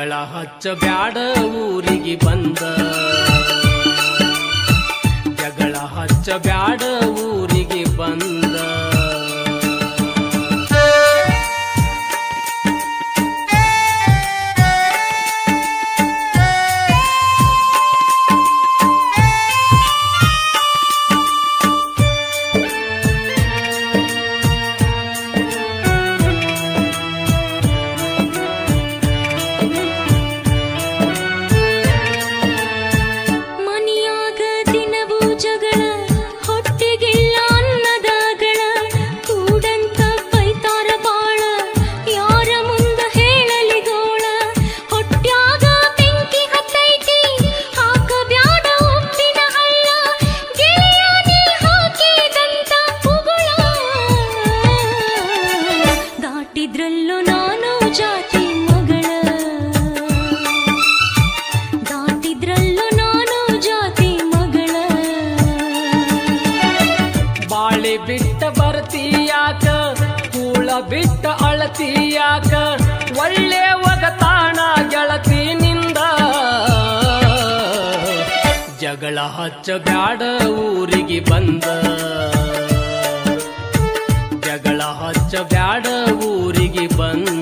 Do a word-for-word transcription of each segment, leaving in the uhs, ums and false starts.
ಜಗಳ ಹಚ್ಚಬ್ಯಾಡ ಊರಿಗೆ ಬಂದ, ಜಗಳ ಹಚ್ಚಬ್ಯಾಡ ಊರಿಗೆ ಬಂದ. ಬಿಟ್ಟ ಬರ್ತೀಯಾಕ ಕೂಳ ಬಿಟ್ಟ ಅಳತಿಯಾಕ, ಒಳ್ಳೆ ಒಗತಾಣ ಗೆಳತಿನಿಂದ. ಜಗಳ ಹಚ್ಚಬ್ಯಾಡ ಊರಿಗೆ ಬಂದ, ಜಗಳ ಹಚ್ಚಬ್ಯಾಡ ಊರಿಗೆ ಬಂದ.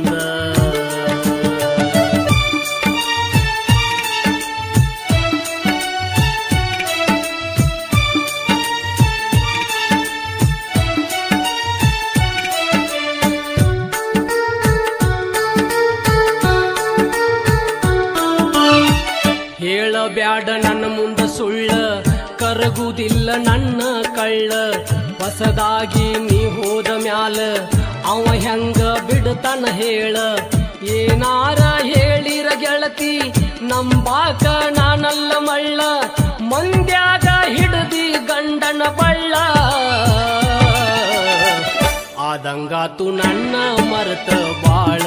ಹೇಳಬ್ಯಾಡ ನನ್ನ ಮುಂದ ಸುಳ್ಳ, ಕರಗುವುದಿಲ್ಲ ನನ್ನ ಕಳ್ಳ. ಹೊಸದಾಗಿ ನೀ ಹೋದ ಮ್ಯಾಲ ಅವ ಹೆಂಗ ಬಿಡ್ತಾನ ಹೇಳ. ಏನಾರ ಹೇಳಿರ ಗೆಳತಿ ನಂಬಾಕ ನಾನಲ್ಲ ಮಳ್ಳ, ಮಂದ್ಯಾಗ ಹಿಡದಿ ಗಂಡನ ಬಳ್ಳ. ಆದಂಗಾತು ನನ್ನ ಮರೆತ ಬಾಳ,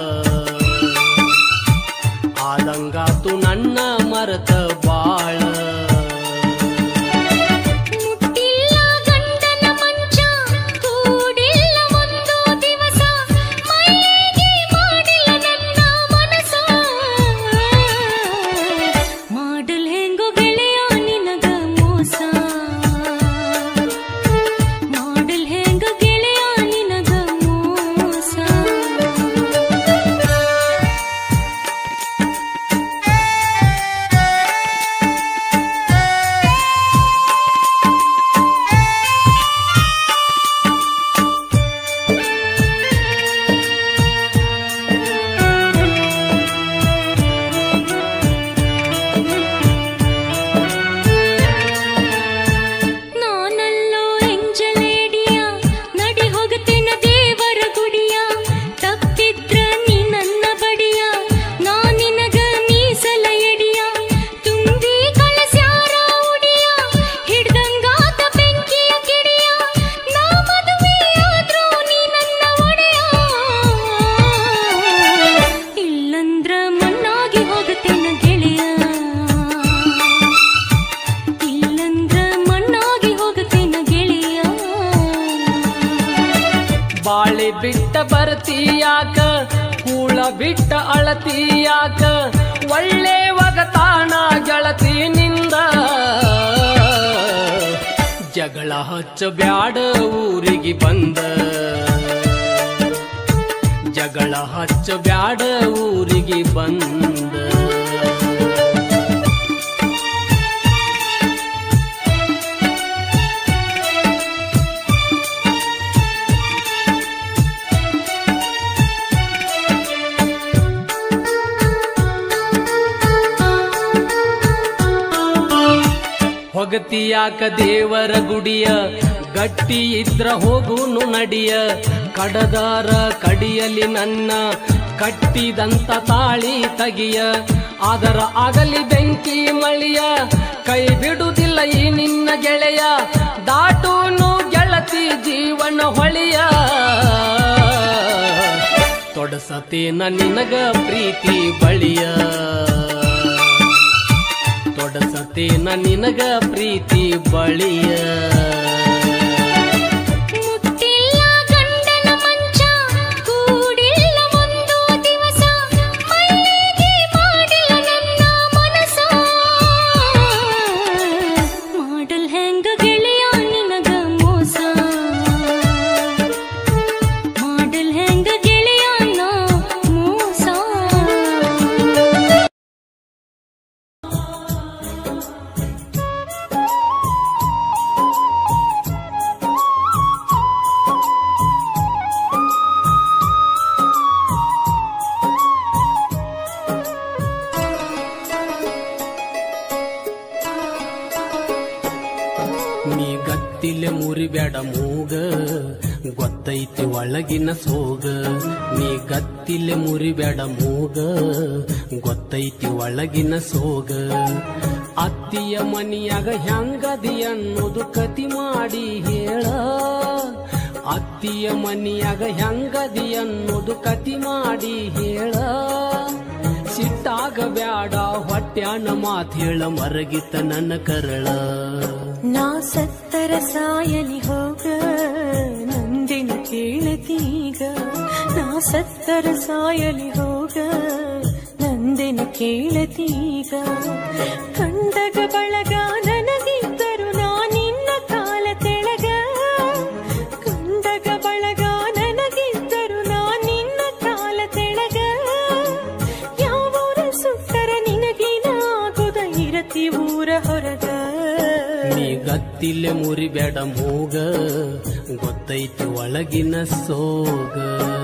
ಆದಂಗಾತು ನನ್ನ ಮರೆತ ಬಾಳ. ಮುಟ್ಟಿಲ್ಲ ಗಂಡನ ಮಂಚ, ಕೂಡಿಲ್ಲ ಒಂದು ದಿವಸ, ಮೈಗೆ ಮಾಡಿಲ್ಲ ನನ್ನ ಮನಸ. ಮಾಡಲ್ ಹೆಂಗೋ ಗೆಳೆಯ ನಿನಗ ಮೋಸ, ಮಾಡಲ್ ಹೆಂಗ ಗೆಳೆಯ ನಿನಗ ಮೋಸ. ಬಾಳೆ ಬಿಟ್ಟ ಬರ್ತೀಯಾಕ ಕೂಳ ಬಿಟ್ಟ ಅಳತಿಯಾಕ, ಒಳ್ಳೆ ಒಗತಾಣ ಗೆಳತಿನಿಂದ. ಜಗಳ ಹಚ್ಚಬ್ಯಾಡ ಊರಿಗೆ ಬಂದ, ಜಗಳ ಹಚ್ಚಬ್ಯಾಡ ಊರಿಗೆ ಬಂದ. ಹೊಗತಿಯಾಕ ದೇವರ ಗುಡಿಯ, ಗಟ್ಟಿ ಇದ್ರ ಹೋಗುನು ನಡಿಯ. ಕಡದಾರ ಕಡಿಯಲಿ ನನ್ನ ಕಟ್ಟಿದಂತ ತಾಳಿ ತಗಿಯ, ಆದರ ಆಗಲಿ ಬೆಂಕಿ ಮಳಿಯ. ಕೈ ಬಿಡುವುದಿಲ್ಲ ಈ ನಿನ್ನ ಗೆಳೆಯ, ದಾಟೂನು ಗೆಳತಿ ಜೀವನ ಹೊಳಿಯ. ತೊಡಸತೇನ ನಿನಗ ಪ್ರೀತಿ ಬಳಿಯ, ತೊಡಸತೇನ ನಿನಗ ಪ್ರೀತಿ ಬಳಿಯ. ಮುಟ್ಟಿಲ್ಲ ಗಂಡನ ಮಂಚ, ಕೂಡಿಲ್ಲ ಒಂದು ದಿವಸ, ಮೈಗೆ ನೀ ಗತ್ತಿಲೆ ಮುರಿಬೇಡ ಮೂಗ ಗೊತ್ತೈತಿ ಒಳಗಿನ ಸೋಗ ನೀ ಗತ್ತಿಲೆ ಮುರಿಬೇಡ ಮೂಗ ಗೊತ್ತೈತಿ ಒಳಗಿನ ಸೋಗ ಅತ್ತಿಯ ಮನಿಯಾಗ ಹೆಂಗದಿ ಅನ್ನೋದು ಕತಿ ಮಾಡಿ ಹೇಳ ಅತ್ತಿಯ ಮನಿಯಾಗ ಹೆಂಗದಿ ಅನ್ನೋದು ಕತಿ ಮಾಡಿ ಹೇಳ ಸಿಟ್ಟಾಗ ಬ್ಯಾಡ ಹೊಟ್ಯಾನ ಮಾತ್ ಹೇಳ ಮರಗಿತ ನನ್ನ ಕರಳ ನಾ ಸತ್ತರ ಸಾಯಲಿ ಹೋಗ ನಂದಿನ ಕೇಳತೀಗ ನಾ ಸತ್ತರ ಸಾಯಲಿ ಹೋಗ ನಂದಿನ ಕೇಳತೀಗ ಕಂಡಗ ಬಳಗ ನನಗಿದ್ದರು ನಾ ನಿನ್ನ ಕಾಲ ತೆಳಗ ಕಂಡಗ ಬಳಗ ನನಗಿದ್ದರು ನಾ ನಿನ್ನ ಕಾಲ ತೆಳಗ ಯಾವೂರ ಸುಟ್ಟರ ನಿನಗಿನ ಆಗುದ ಇರತಿ ಊರ ಹೊರಗ ನೀ ಗತ್ತಿಲೆ ಮುರಿಬೇಡ ಮೂಗ ಗೊತ್ತೈತಿ ಒಳಗಿನ ಸೋಗ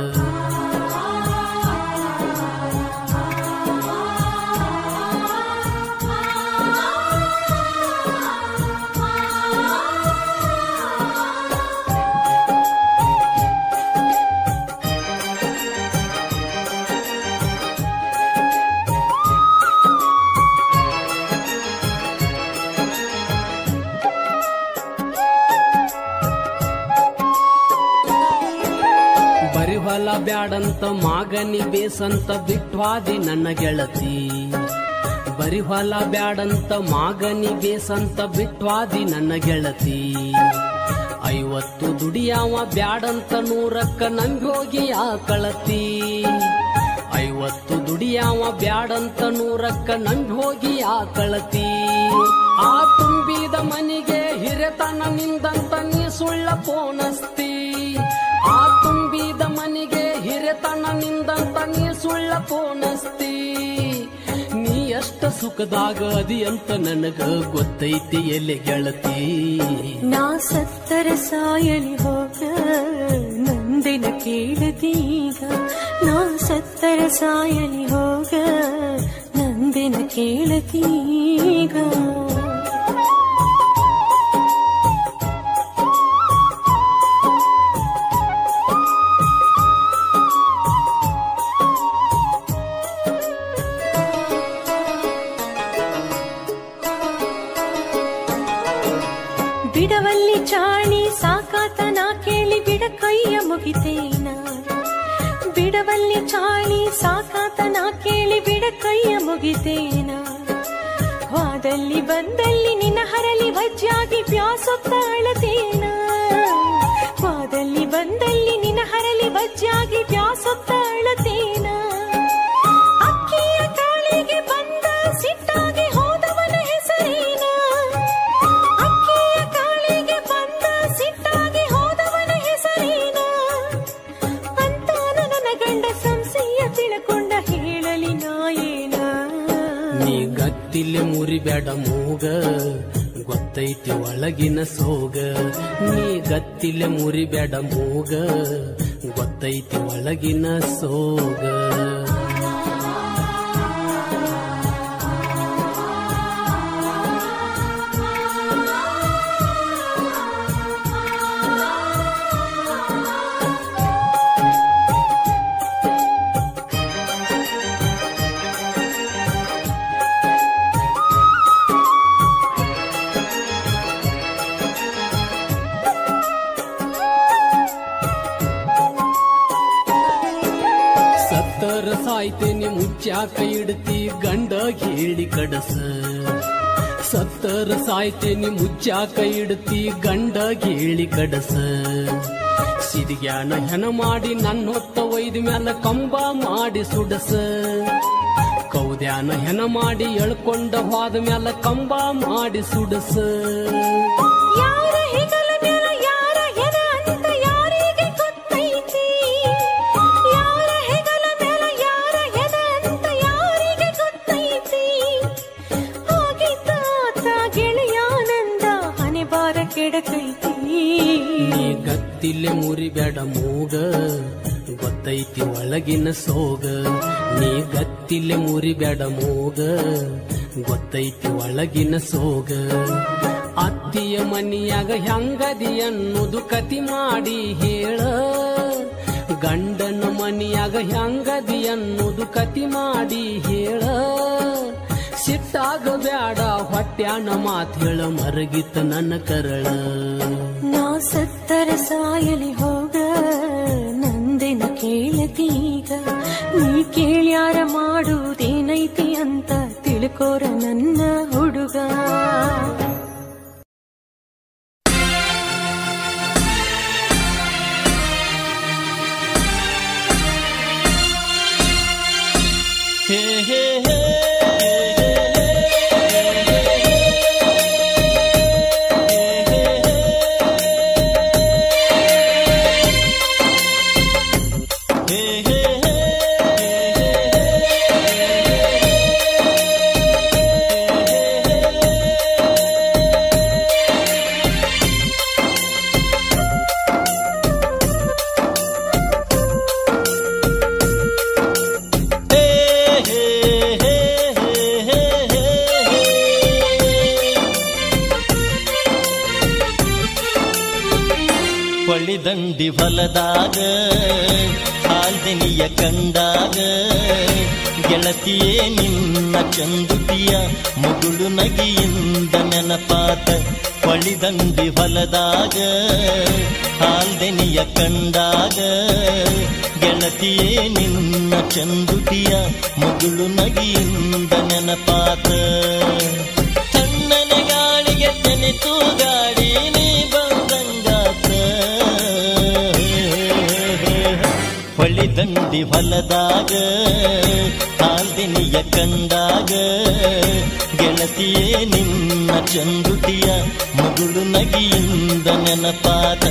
ಹೊಲ ಬ್ಯಾಡಂತ ಮಾಗನಿ ಬೇಸಂತ ಬಿಟ್ವಾದಿ ನನ್ನ ಗೆಳತಿ ಬರಿ ಹೊಲ ಬ್ಯಾಡಂತ ಮಾಗನಿ ಬೇಸಂತ ಬಿಟ್ವಾದಿ ನನ್ನ ಗೆಳತಿ ಐವತ್ತು ದುಡಿಯಾವ ಬ್ಯಾಡಂತ ನೂರಕ್ಕ ನಂಬೋಗಿ ಆ ಕಳತಿ ಐವತ್ತು ದುಡಿಯಾವ ಬ್ಯಾಡಂತ ನೂರಕ್ಕ ನಂಬೋಗಿ ಆ ಕಳತಿ ಆ ತುಂಬಿದ ಮನಿಗೆ ಹಿರೆತನ ನಿಂದಂತ ನೀ ಸುಳ್ಳ ಪೋನಸ್ತಿ ಆ ತುಂಬಿದ ಮನಿಗೆ ಹಿರೆತನ ನಿಂದಂತ ನೀ ಸುಳ್ಳ ಪೋನಸ್ತಿ ನೀ ಎಷ್ಟ ಸುಖದಾಗ ಅದಿ ಅಂತ ನನಗ ಗೊತ್ತೈತಿ ಎಲೆ ಗೆಳತಿ ನಾ ಸತ್ತರ ಸಾಯಲಿ ಹೋಗ ನಂದಿನ ಕೇಳತೀಗ ನಾ ಸತ್ತರ ಸಾಯಲಿ ಹೋಗ ನಂದಿನ ಕೇಳತೀಗ ಬಿಡವಲ್ಲಿ ಚಾಣಿ ಸಾಕಾತ ನಾ ಕೇಳಿ ಬಿಡ ಕೈಯ ಮುಗಿತೇನ ಬಿಡವಲ್ಲಿ ಚಾಣಿ ಸಾಕಾತ ನಾ ಕೇಳಿ ಬಿಡ ಕೈಯ ಮುಗಿತೇನ ವಾದಲ್ಲಿ ಬಂದಲ್ಲಿ ನಿನ್ನ ಹರಲಿ ವಜ್ಜಾಗಿ ಪ್ಯಾಸೊತ್ತ ಅಳತೇನ ವಾದಲ್ಲಿ ಬಂದಲ್ಲಿ ನಿನ್ನ ಹರಲಿ ವಜ್ಜಾಗಿ ಪ್ಯಾಸೊತ್ತ ಅಳತೇನ ಅಕ್ಕಿಯ ಕಾಳಿಗೆ ಬಂದ ಸಿಟ್ಟಾಗಿ ಹೋದವನ ಹೆಸರೇನ ಗತ್ತಿಲೆ ಮುರಿಬೇಡ ಮೂಗ ಗೊತ್ತೈತಿ ಒಳಗಿನ ಸೋಗ ನೀ ಗತ್ತಿಲೆ ಮುರಿಬೇಡ ಮೂಗ ಗೊತ್ತೈತಿ ಒಳಗಿನ ಸೋಗ ಸಾಯ್ತೇನೆ ಮುಚ್ಚಾಕ ಇಡ್ತಿ ಗಂಡ ಹೇಳಿ ಕಡಸ ಸತ್ತರ ಸಾಯ್ತೇನೆ ಮುಚ್ಚಾಕ ಇಡ್ತಿ ಗಂಡ ಹೇಳಿ ಕಡಸ ಸಿರಿಗ್ಯಾನ ಹೆಣ ಮಾಡಿ ನನ್ನ ಹೊತ್ತ ಒಯ್ದ ಮ್ಯಾಲ ಕಂಬ ಮಾಡಿ ಸುಡಸ ಕೌದ್ಯಾನ ಹೆಣ ಮಾಡಿ ಎಳ್ಕೊಂಡ ಹೋದ ಮ್ಯಾಲ ಕಂಬ ಮಾಡಿ ಸುಡಸ ನೀ ಗತ್ತಿಲೆ ಮುರಿಬೇಡ ಮೂಗ ಗೊತ್ತೈತಿ ಒಳಗಿನ ಸೋಗ ನೀ ಗತ್ತಿಲೆ ಮುರಿಬೇಡ ಮೂಗ ಗೊತ್ತೈತಿ ಒಳಗಿನ ಸೋಗ ಅತ್ತಿಯ ಮನಿಯಾಗ ಹೆಂಗದಿ ಅನ್ನೋದು ಕತಿ ಮಾಡಿ ಹೇಳ, ಗಂಡನ ಮನಿಯಾಗ ಹೆಂಗದಿ ಅನ್ನೋದು ಕತಿ ಮಾಡಿ ಹೇಳ. ಸಿಟ್ಟಾಗ ಬ್ಯಾಡ ಹೊಟ್ಯಾನ ಮಾತ್ ಹೇಳ, ಮರಗಿತ್ತ ನನ್ನ ಕರಳ. ನಾ ಸತ್ತರ ಸಾಯಲಿ ಹೋಗ ನಂದೆನ ಕೇಳತೀಗ, ನೀ ಕೇಳ್ಯಾರ ಮಾಡುವುದೇನೈತಿ ಅಂತ ತಿಳ್ಕೋರ ನನ್ನ ಹುಡುಗ. ಹೇ ಹೇ ಹೇ ದಂಡಿ ಹೊಲದಾಗ ಹಾಲ್ದೆನಿಯ ಕಂಡಾಗ, ಗೆಳತಿಯೇ ನಿನ್ನ ಚಂದುಟಿಯ ಮುಗುಳು ನಗಿಯಿಂದ ನೆನಪಾತ. ಹೊಳಿದಂಡಿ ಹೊಲದಾಗ ಹಾಲ್ದೆನಿಯ ಕಂಡಾಗ, ಗೆಳತಿಯೇ ನಿನ್ನ ಚಂದುಟಿಯ ಮುಗುಳು ನಗಿಯಿಂದ ನೆನಪಾತ. ತಣ್ಣನೆ ಗಾಳಿಗೆ ತೆನಿತು ಗಾಡಿ ನೀ ಬಂದಂಗಾತ. ಹೊಳಿದಂಡಿ ಹೊಲದಾಗ ಹಾಲ್ದಿನಿಯ ಕಂಡಾಗ, ಗೆಳತಿಯೇ ನಿನ್ನ ಚಂದುಟಿಯ ಮುಗುಳು ನಗಿಯಿಂದ ನೆನಪಾದ.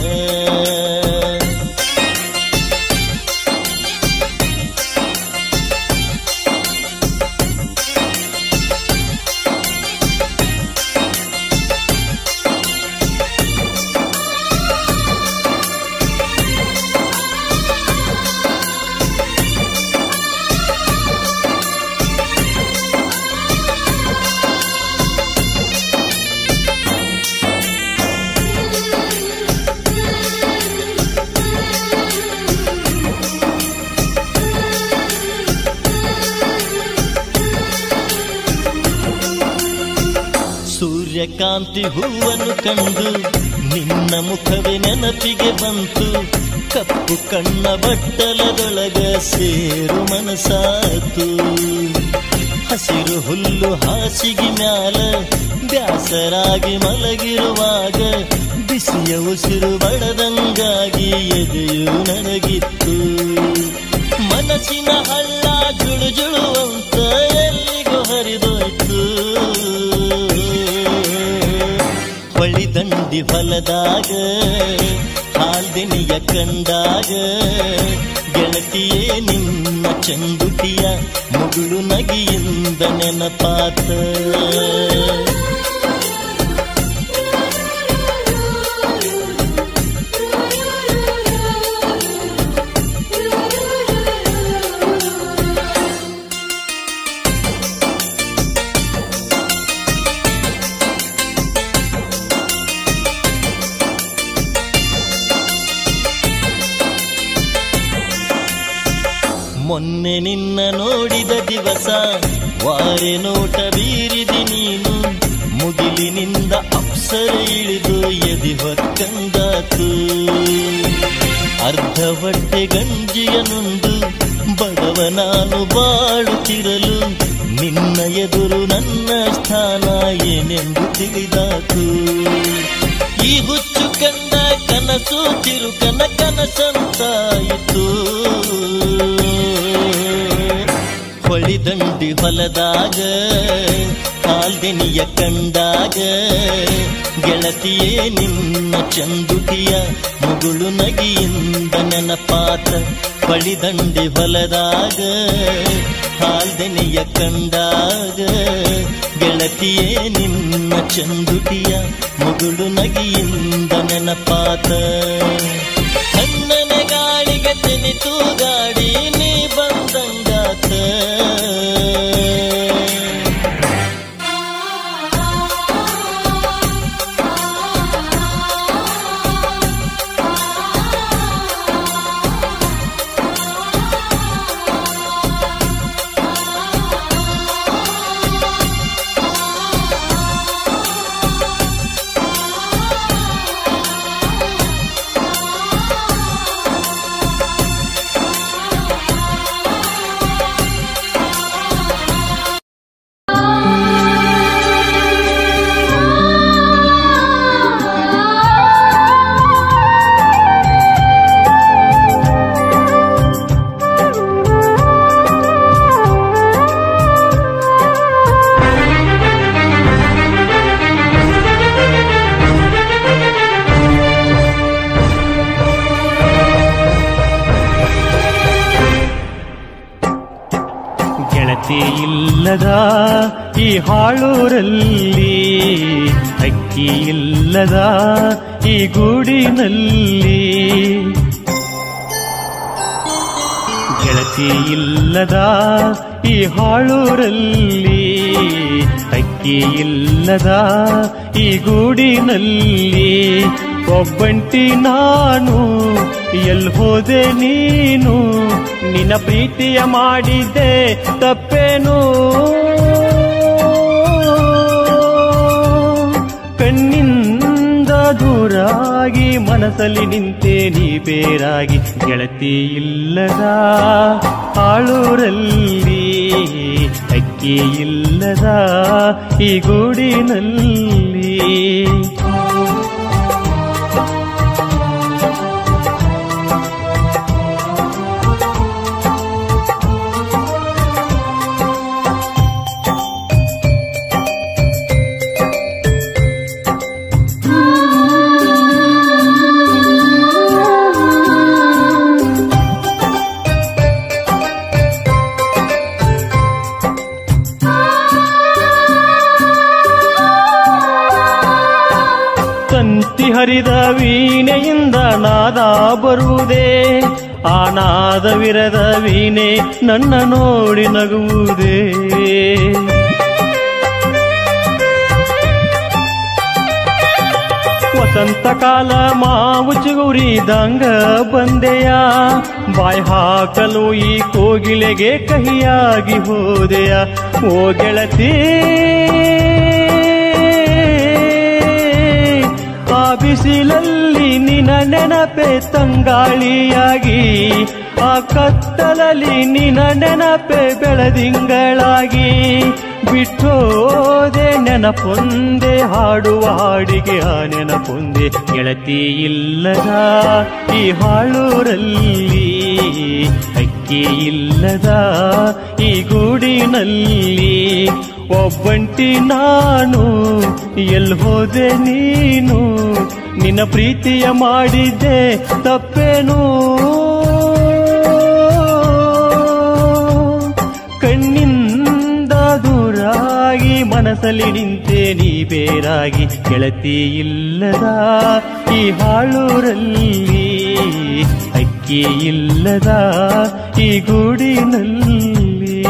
ಸೂರ್ಯಕಾಂತಿ ಹೂವನ್ನು ಕಂಡು ನಿನ್ನ ಮುಖವೇ ನೆನಪಿಗೆ ಬಂತು. ಕಪ್ಪು ಕಣ್ಣ ಬಟ್ಟಲದೊಳಗ ಸೇರು ಮನಸಾತು. ಹಸಿರು ಹುಲ್ಲು ಹಾಸಿಗೆ ಮ್ಯಾಲ ಬ್ಯಾಸರಾಗಿ ಮಲಗಿರುವಾಗ, ಬಿಸಿಯ ಉಸಿರು ಬಡದಂಗಾಗಿ ಎದೆಯು ನನಗಿತ್ತು. ಮನಸ್ಸಿನ ಹಳ್ಳ ಜುಳು ಜುಳುವಂತ ಎಲ್ಲಿಗೂ ಹರಿದೋಯ್ತು. ಹೊಳಿದಂಡಿ ಹೊಲದಾಗ ಹಾಲ್ದಿನಿಯ ಕಂಡಾಗ, ಗೆಳತಿಯೇ ನಿನ್ನ ಚಂದುಟಿಯ ಮುಗುಳು ನಗಿಯಿಂದ ನೆನಪಾತ. ಮೊನ್ನೆ ನಿನ್ನ ನೋಡಿದ ದಿವಸ ವಾರೆ ನೋಟ ಬೀರಿದಿ ನೀನು. ಮುಗಿಲಿನಿಂದ ಅಪ್ಸರ ಇಳಿದು ಎದಿ ಹೊಕ್ಕಂದಾತು. ಅರ್ಧ ಹೊಟ್ಟೆ ಗಂಜಿಯ ನುಂಡು ಬಡವ ನಾನು ಬಾಳುತ್ತಿರಲು, ನಿನ್ನ ಎದುರು ನನ್ನ ಸ್ಥಾನ ಏನೆಂದು ತಿಳಿದಾತು. ಈ ಹುಚ್ಚು ಕಂಡ ಕನಸು ತಿರುಕನ ಕನಸಂತಾಯಿತು. ಹೊಳಿದಂಡಿ ಹೊಲದಾಗ ಹಾಲ್ದಿನಿಯ ಕಂಡಾಗ, ಗೆಳತಿಯೇ ನಿನ್ನ ಚಂದುಟಿಯ ಮುಗುಳು ನಗಿಯಿಂದ ನೆನಪಾತ. ಹೊಳಿದಂಡಿ ಹೊಲದಾಗ ಹಾಲ್ದಿನಿಯ ಕಂಡಾಗ, ಗೆಳತಿಯೇ ನಿನ್ನ ಚಂದುಟಿಯ ಮುಗುಳು ನಗಿಯಿಂದ ನೆನಪಾತ. ತಣ್ಣನೆ ಗಾಳಿಗೆ ತೆನಿತು ಗಾಡಿ ನೀ ಬಂದಂಗಾತ. ಇಲ್ಲದ ಈ ಹಾಳೂರಲ್ಲಿ ಅಕ್ಕಿ ಇಲ್ಲದ ಈ ಗೂಡಿನಲ್ಲಿ ಗೆಳತಿ ಇಲ್ಲದ ಈ ಹಾಳೂರಲ್ಲಿ ಅಕ್ಕಿ ಇಲ್ಲದ ಈ ಗೂಡಿನಲ್ಲಿ ಒಬ್ಬಂಟಿ ನಾನು ಎಲ್ಲಿ ಹೋದೆ ನೀನು ನಿನ್ನ ಪ್ರೀತಿಯ ಮಾಡಿದ್ದೆ ತಪ್ಪೇನು ಕಣ್ಣಿಂದ ದೂರಾಗಿ ಮನಸ್ಸಲ್ಲಿ ನಿಂತೆ ನೀ ಬೇರಾಗಿ ಗೆಳತಿ ಇಲ್ಲದ ಹಾಳೂರಲ್ಲಿ ಅಕ್ಕಿ ಇಲ್ಲದ ಈ ಗೂಡಿನಲ್ಲಿ ಹರಿದ ವೀಣೆಯಿಂದ ನಾದ ಬರುವುದೇ ಆ ನಾದವಿರದ ವೀಣೆ ನನ್ನ ನೋಡಿ ನಗುವುದೇ ವಸಂತ ಕಾಲ ಮಾವು ಚಿಗುರಿದಂಗ ಬಂದೆಯ ಬಾಯ್ ಹಾಕಲು ಈ ಕೋಗಿಲೆಗೆ ಕಹಿಯಾಗಿ ಹೋದೆಯ ಓ ಗೆಳತಿ ಆ ಬಿಸಿಲಲ್ಲಿ ನಿನ್ನ ನೆನಪೆ ತಂಗಾಳಿಯಾಗಿ ಆ ಕತ್ತಲಲ್ಲಿ ನಿನ್ನ ನೆನಪೆ ಬೆಳದಿಂಗಳಾಗಿ ಬಿಟ್ಟೋದೆ ನೆನಪೊಂದೆ ಹಾಡುವ ಹಾಡಿಗೆ ಆ ನೆನಪೊಂದೆ ಗೆಳತಿ ಇಲ್ಲದ ಈ ಹಾಳೂರಲ್ಲಿ ಅಕ್ಕಿ ಇಲ್ಲದ ಈ ಗೂಡಿನಲ್ಲಿ ಒಬ್ಬಂಟಿ ನಾನು ಎಲ್ಲಿ ಹೋದೆ ನೀನು ನಿನ್ನ ಪ್ರೀತಿಯ ಮಾಡಿದ್ದೆ ತಪ್ಪೇನು ಕಣ್ಣಿಂದ ದೂರಾಗಿ ಮನಸ್ಸಲ್ಲಿ ನಿಂತೆ ನೀ ಬೇರಾಗಿ ಗೆಳತಿ ಇಲ್ಲದ ಈ ಹಾಳೂರಲ್ಲಿ ಅಕ್ಕಿ ಇಲ್ಲದ ಈ ಗೂಡಿನಲ್ಲಿ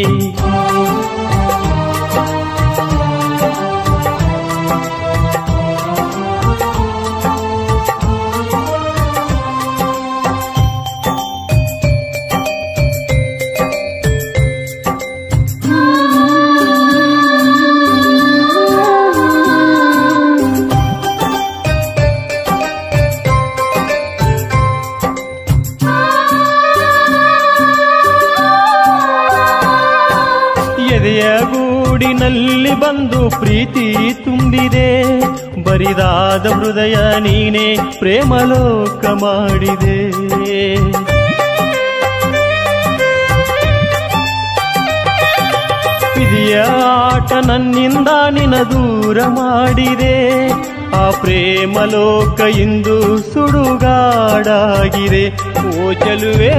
ಗೂಡಿನಲ್ಲಿ ಬಂದು ಪ್ರೀತಿ ತುಂಬಿದೆ ಬರಿದಾದ ಹೃದಯ ನೀನೆ ಪ್ರೇಮಲೋಕ ಮಾಡಿದೆ ವಿಧಿಯ ಆಟ ನನ್ನಿಂದ ನಿನ್ನ ದೂರ ಮಾಡಿದೆ ಆ ಪ್ರೇಮಲೋಕ ಇಂದು ಸುಡುಗಾಡಾಗಿದೆ ಓ ಚೆಲುವೆ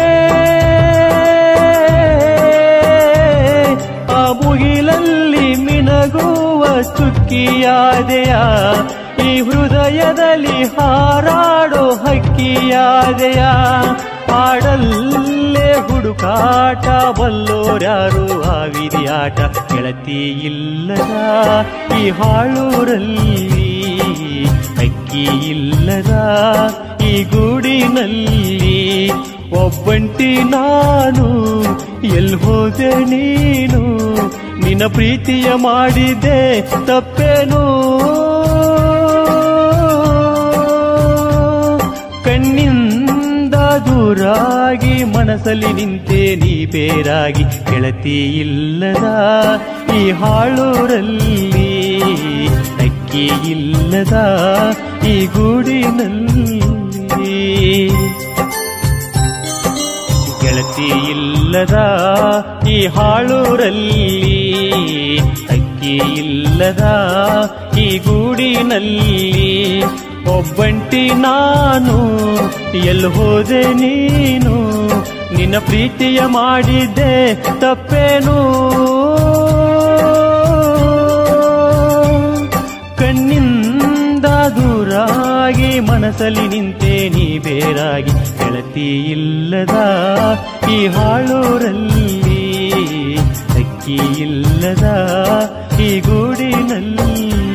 ಮುಗಿಲಲ್ಲಿ ಮಿನಗುವ ಚುಕ್ಕಿಯಾದೆಯ ಈ ಹೃದಯದಲ್ಲಿ ಹಾರಾಡೋ ಹಕ್ಕಿಯಾದೆಯ ಆಡಲ್ಲೇ ಹುಡುಕಾಟ ಬಲ್ಲೋರ್ಯಾರು ಆ ವಿಧಿಯಾಟ ಗೆಳತಿ ಇಲ್ಲದ ಈ ಹಾಳೂರಲ್ಲಿ ಅಕ್ಕಿ ಇಲ್ಲದ ಈ ಗೂಡಿನಲ್ಲಿ ಒಬ್ಬಂಟಿ ನಾನು ಎಲ್ಲಿ ಹೋದೆ ನೀನು ನಿನ್ನ ಪ್ರೀತಿಯ ಮಾಡಿದೆ ತಪ್ಪೇನು ಕಣ್ಣಿಂದ ದೂರಾಗಿ ಮನಸ್ಸಲ್ಲಿ ನಿಂತೆ ನೀ ಬೇರಾಗಿ ಗೆಳತಿ ಇಲ್ಲದ ಈ ಹಾಳೂರಲ್ಲಿ ಅಕ್ಕಿ ಇಲ್ಲದ ಈ ಗೂಡಿನಲ್ಲಿ ಗೆಳತಿ ಇಲ್ಲದ ಈ ಹಾಳೂರಲ್ಲಿ ಅಕ್ಕಿ ಇಲ್ಲದ ಈ ಗೂಡಿನಲ್ಲಿ ಒಬ್ಬಂಟಿ ನಾನು ಎಲ್ಲಿ ಹೋದೆ ನೀನು ನಿನ್ನ ಪ್ರೀತಿಯ ಮಾಡಿದ್ದೆ ತಪ್ಪೇನು ಮನಸ್ಸಲ್ಲಿ ನಿಂತೆ ನೀ ಬೇರಾಗಿ ಗೆಳತಿ ಇಲ್ಲದ ಈ ಹಾಳೂರಲ್ಲಿ ಅಕ್ಕಿ ಇಲ್ಲದ ಈ ಗೂಡಿನಲ್ಲಿ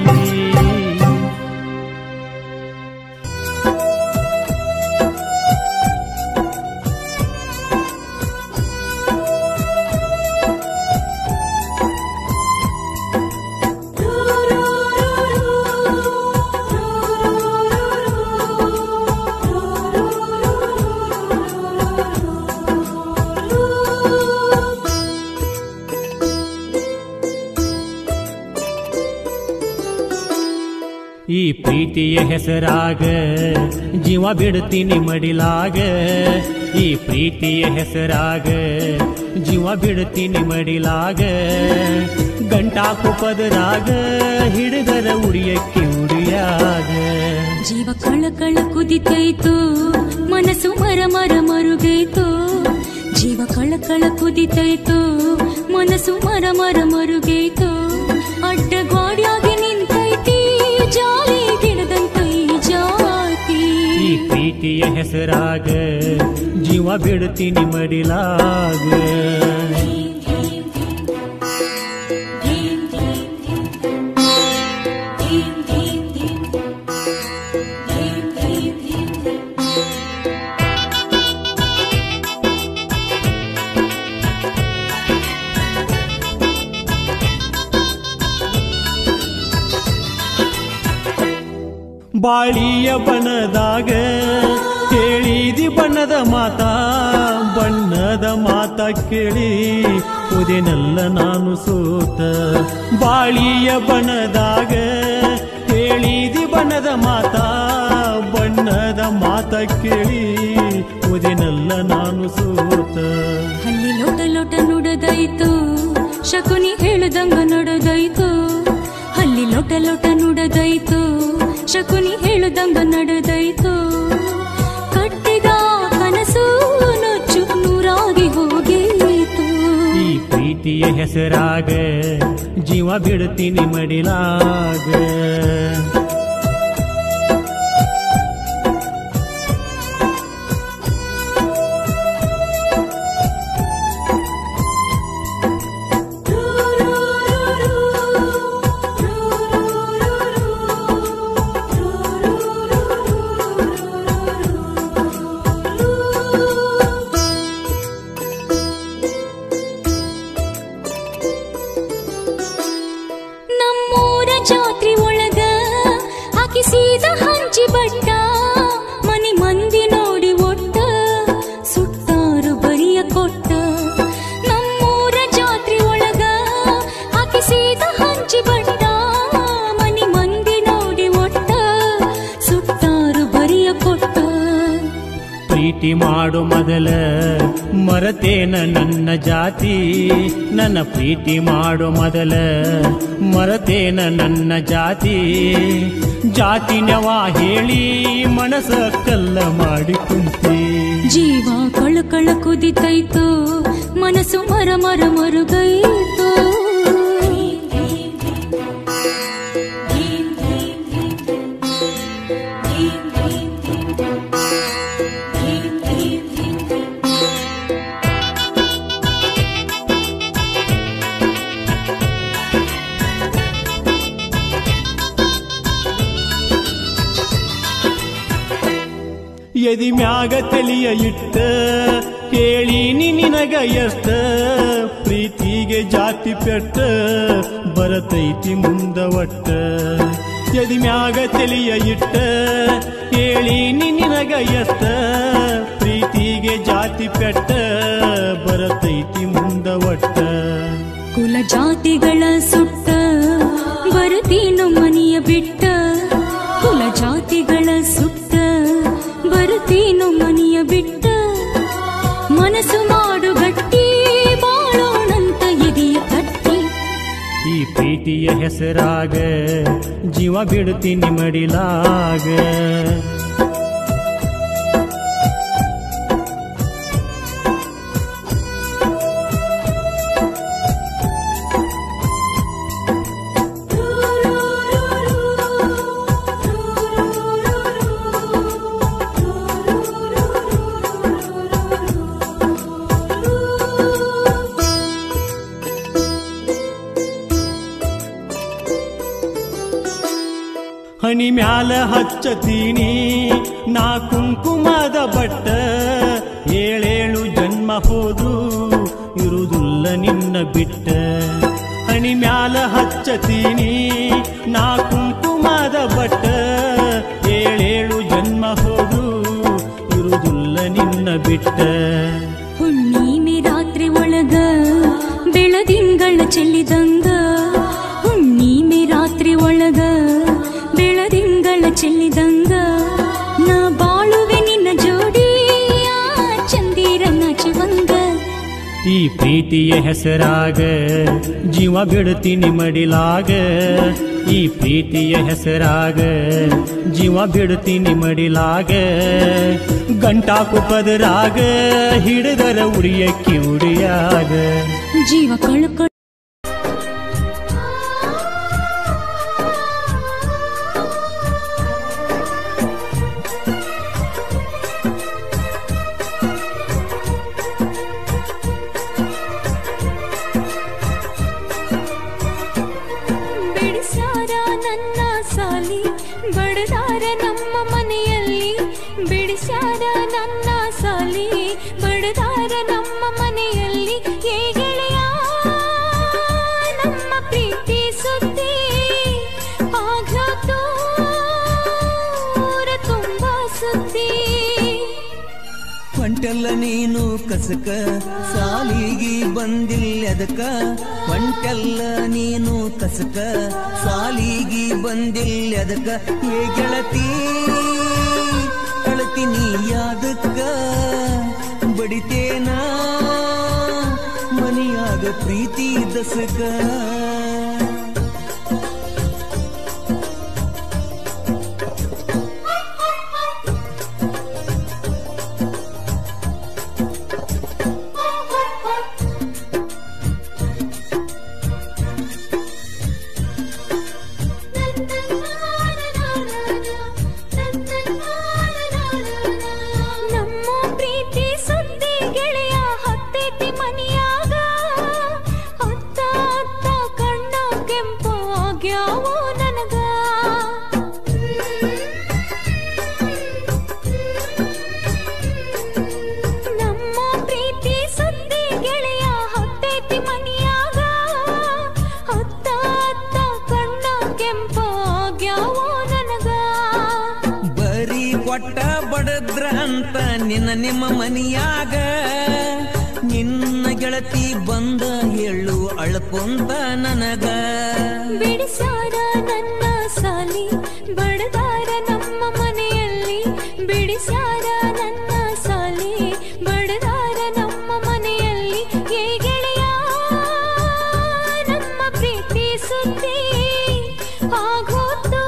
ಈ ಪ್ರೀತಿಯ ಹೆಸರಾಗ ಜೀವ ಬಿಡ್ತೀನಿ ಮಡಿಲಾಗ ಈ ಪ್ರೀತಿಯ ಹೆಸರಾಗ ಜೀವ ಬಿಡ್ತೀನಿ ಮಡಿಲಾಗ ಗಂಟಾಕು ಪದರಾಗ ಹಿಡಿದರ ಉಡಿಯಕ್ಕೆ ಉಡಿಯಾಗ ಜೀವ ಕಳ ಕಳ ಕುದಿತೈತು ಮನಸ್ಸು ಮರ ಮರ ಮರುಗೈತು ಜೀವ ಕಳ ಕಳ ಕುದಿತೈತು ಮನಸ್ಸು ಮರ ಮರ ಮರುಗೈತು ಅಡ್ಡ ಗಾಡಿಯಾಗಿ ನಿಂತೈತಿ ಜಾಲಿ ಗಿಡದಂತೈ ಜಾತಿ ಈ ಪ್ರೀತಿಯ ಹೆಸರಾಗ ಜೀವ ಬಿಡ್ತೀನಿ ಮಡಿಲಾಗ ಬಾಳಿಯ ಬಣ್ಣದಾಗ ಕೇಳಿದಿ ಬಣ್ಣದ ಮಾತ ಬಣ್ಣದ ಮಾತ ಕೇಳಿ ಉದೆನಲ್ಲ ನಾನು ಸೋತ ಬಾಳಿಯ ಬಣ್ಣದಾಗ ಕೇಳಿದಿ ಬಣ್ಣದ ಮಾತ ಬಣ್ಣದ ಮಾತ ಕೇಳಿ ಉದೆನಲ್ಲ ನಾನು ಸೋತ ಅಲ್ಲಿ ಲೋಟ ಲೋಟ ನುಡದೈತು ಶಕುನಿ ಹೇಳುದಂಗ ನಡೆದೈತು ಅಲ್ಲಿ ಲೋಟ ಲೋಟ ನುಡದೈತು ಶಕುನಿ ಹೇಳುದಂಗ ನಡೆದೈತು ಕಟ್ಟಿದ ಕನಸು ನುಚ್ಚು ನೂರಾಗಿ ಹೋಗೇತು ಈ ಪ್ರೀತಿಯ ಹೆಸರಾಗ ಜೀವ ಬಿಡ್ತೀನಿ ಮಡಿಲಾಗ ಪ್ರೀತಿ ಮಾಡು ಮೊದಲ ಮರತೇನ ನನ್ನ ಜಾತಿ ನನ್ನ ಪ್ರೀತಿ ಮಾಡು ಮೊದಲ ಮರತೇನ ನನ್ನ ಜಾತಿ ಜಾತಿನವ ಹೇಳಿ ಮನಸ ಕಲ್ಲ ಮಾಡಿ ಕುಂತಿ ಜೀವ ಕಳ ಕಳ ಕುದಿತೈತು ಮನಸ್ಸು ಮರ ಮರ ಮರುಗೈತು ಎದಿ ಮ್ಯಾಗ ತಲಿಯ ಇಟ್ಟ ಕೇಳೀನಿ ನಿನಗ ಎಷ್ಟ ಪ್ರೀತಿಗೆ ಜಾತಿ ಪೆಟ್ಟ ಬರತೈತಿ ಮುಂದ ಒಟ್ಟ ಎದಿ ಮ್ಯಾಗ ತಲಿಯ ಇಟ್ಟ ಕೇಳೀನಿ ನಿನಗ ಎಷ್ಟ ಪ್ರೀತಿಗೆ ಜಾತಿ ಪೆಟ್ಟ ಬರತೈತಿ ಮುಂದ ಒಟ್ಟ ಕುಲ ಜಾತಿಗಳ ಸುಟ್ಟ ಬರುತ್ತೀನು ಮನೆಯ ಬಿಟ್ಟ ಕುಲ ಜಾತಿಗಳ ಸುಟ್ಟ ಬರುತ್ತೀನು ಮನೆಯ ಬಿಟ್ಟ ಮನಸ್ಸು ಮಾಡು ಗಟ್ಟಿ ಬಾಳೋಣಂತ ಎದೆಯ ಕಟ್ಟಿ ಈ ಪ್ರೀತಿಯ ಹೆಸರಾಗ ಜೀವ ಬಿಡ್ತೀನಿ ಮಡಿಲಾಗ ಹನಿ ಮ್ಯಾಲ ಹಚ್ಚತೀನಿ ನಾ ಕುಂಕುಮದ ಬಟ್ಟ ಏಳೇಳು ಜನ್ಮ ಹೋದು ಇರುವುದಿಲ್ಲ ನಿನ್ನ ಬಿಟ್ಟ ಹನಿ ಮ್ಯಾಲ ಹಚ್ಚತೀನಿ ನಾ ಕುಂಕುಮದ ಬಟ್ಟ ಏಳೇಳು ಜನ್ಮ ಹೋದು ಇರುವುದಿಲ್ಲ ನಿನ್ನ ಬಿಟ್ಟ ಹುಣ್ಣಿಮೆ ರಾತ್ರಿ ಒಳಗ ಬೆಳದಿಂಗಳ ಚೆಲ್ಲಿದಂಗ ಹುಣ್ಣಿಮೆ ರಾತ್ರಿ ಒಳಗ ಬೆಳದಿಂಗಳ ಚೆಲ್ಲಿದಂಗ ನಾ ಬಾಳುವೆ ನಿನ್ನ ಜೋಡಿಯ ಚಂದಿರ ನಾಚಿವಂಗ ಈ ಪ್ರೀತಿಯ ಹೆಸರಾಗ ಜೀವ ಬಿಡ್ತೀನಿ ಮಡಿಲಾಗ ಈ ಪ್ರೀತಿಯ ಹೆಸರಾಗ ಜೀವ ಬಿಡ್ತೀನಿ ಮಡಿಲಾಗ ಗಂಟಾಕು ಪದರಾಗ ಹಿಡಿದರ ಉಡಿಯಕ್ಕಿ ಉಡಿಯಾಗ ಜೀವ ಕಳ್ಕ ಹೊಂಟೆಲ್ಲ ನೀನು ಕಸಕ ಸಾಲಿಗಿ ಬಂದಿಲ್ಲದಕ ಹೊಂಟೆಲ್ಲ ನೀನು ಕಸಕ ಸಾಲಿಗಿ ಬಂದಿಲ್ಲದಕ ಏ ಗೆಳತಿ ಕಳತಿನಿ ಯಾದಕ್ಕ ಬಡಿತೇನ ಮನಿಯಾಗ ಪ್ರೀತಿ ದಸಕ ನಿನ್ನ ನಿಮ್ಮ ಮನಿಯಾಗ ನಿನ್ನ ಗೆಳತಿ ಬಂದ ಹೇಳು ಅಳ್ಕೊಂತ ನನಗ ಬಿಡಿಸಾರ ನನ್ನ ಸಾಲಿ ಬಡದಾರ ನಮ್ಮ ಮನೆಯಲ್ಲಿ ಬಿಡಿಸಾರ ನನ್ನ ಸಾಲಿ ಬಡದಾರ ನಮ್ಮ ಮನೆಯಲ್ಲಿ ಏ ಗೆಳೆಯ ನಮ್ಮ ಪ್ರೀತಿ ಸುದ್ದಿ ಆಗೋತು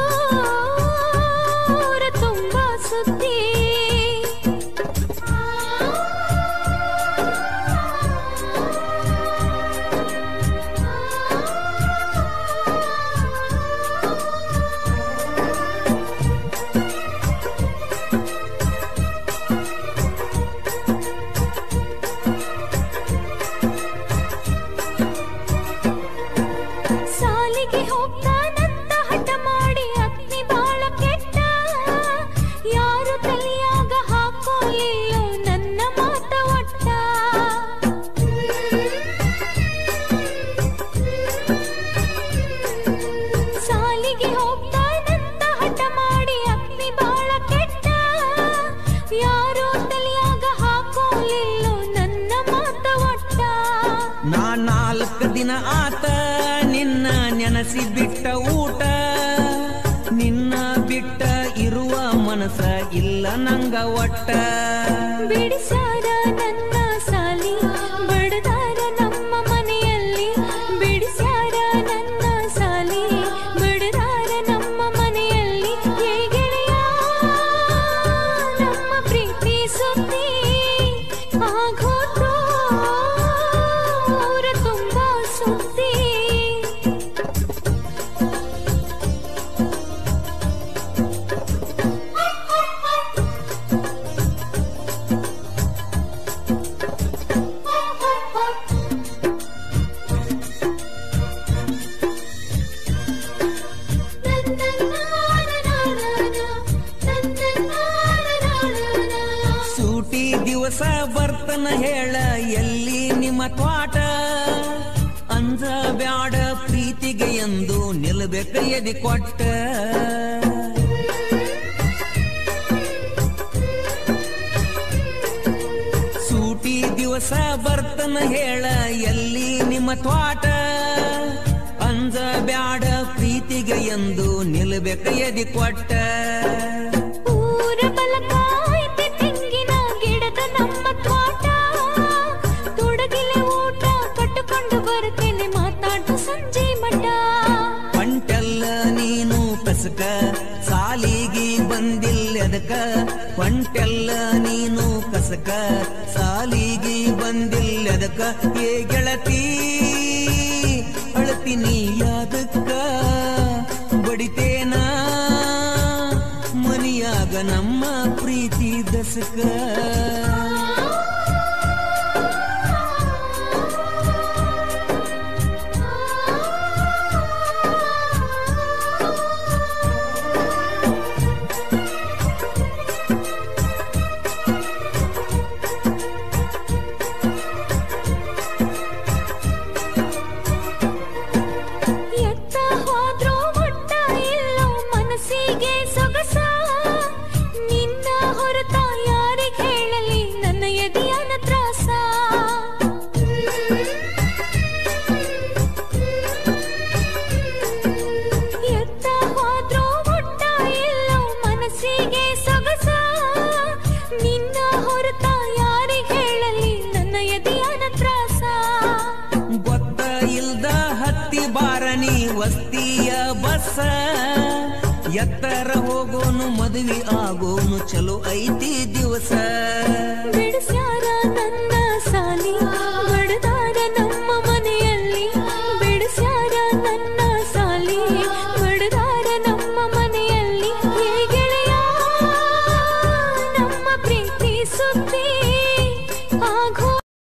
ತುಂಬಾ ಸುದ್ದಿ ದಿನ ಆತ ನಿನ್ನ ನೆನಸಿ ಬಿಟ್ಟ ಊಟ ನಿನ್ನ ಬಿಟ್ಟ ಇರುವ ಮನಸ ಇಲ್ಲ ನಂಗ ಒಟ್ಟ ಬಿಡಿಸಾರ ನನ್ನ ಸಾಲಿ ಬಡದಾರ ನಮ್ಮ ಮನೆಯಲ್ಲಿ ಬಿಡಿಸಾರ ನನ್ನ ಸಾಲಿ ಬಡದಾರ ನಮ್ಮ ಮನೆಯಲ್ಲಿ ಏ ಗೆಳೆಯ ನಮ್ಮ ಪ್ರೀತಿ ಸುದ್ದಿ ಆಗೋತು ದಿವಸ ಬರ್ತನ ಹೇಳ ಎಲ್ಲಿ ನಿಮ್ಮ ತ್ವಾಟ ಅಂಜ ಬ್ಯಾಡ ಪ್ರೀತಿಗೆ ಎಂದು ನಿಲ್ಬೇಕ ಎದಿ ಕೊಟ್ಟ ಸೂಟಿ ದಿವಸ ಬರ್ತನ ಹೇಳ ಎಲ್ಲಿ ನಿಮ್ಮ ತ್ವಾಟ ಅಂಜ ಬ್ಯಾಡ ಪ್ರೀತಿಗೆ ಎಂದು ನಿಲ್ಬೇಕ ಎದಿ ಕೊಟ್ಟ ಊರ ಬಲಕ ಐತೆ ತೆಂಗಿನ ಗಿಡದ ನಮ್ಮ ತ್ವಾಟ ತೊಡಗಿಲೆ ಊಟ ಕಟ್ಟಿಕೊಂಡು ಬರ್ತೇನೆ ಮಾತಾಡು ಸಂಜೆ ಮಠ ಪಂಟೆಲ್ಲ ನೀನು ಕಸಕ ಸಾಲಿಗೆ ಬಂದಿಲ್ಲದಕ ಪಂಟೆಲ್ಲ ನೀನು ಕಸಕ ಸಾಲಿಗೆ ಬಂದಿಲ್ಲದಕ ಏ ಗೆಳತಿ ಅಳತೀನಿ ಯಾದಕ್ಕ ಬಡಿತೇನ ಮನಿಯಾಗ ನಮ್ಮ ಪ್ರೀತಿ ದಸಕ ಎತ್ತರ ಹೋಗೋನು ಮದುವೆ ಆಗೋನು ಚಲೋ ಐತಿ ದಿವಸ ಬಿಡಿಸ್ಯಾರ ನನ್ನ ಸಾಲಿ ಬಡದಾರ ನಮ್ಮ ಮನೆಯಲ್ಲಿ ಬಿಡಿಸ್ಯಾರ ನನ್ನ ಸಾಲಿ ಬಡದಾರ ನಮ್ಮ ಮನೆಯಲ್ಲಿ ಹೇ ಗೆಳೆಯ ನಮ್ಮ ಪ್ರೀತಿ ಸುದ್ದಿ ಆಗೋ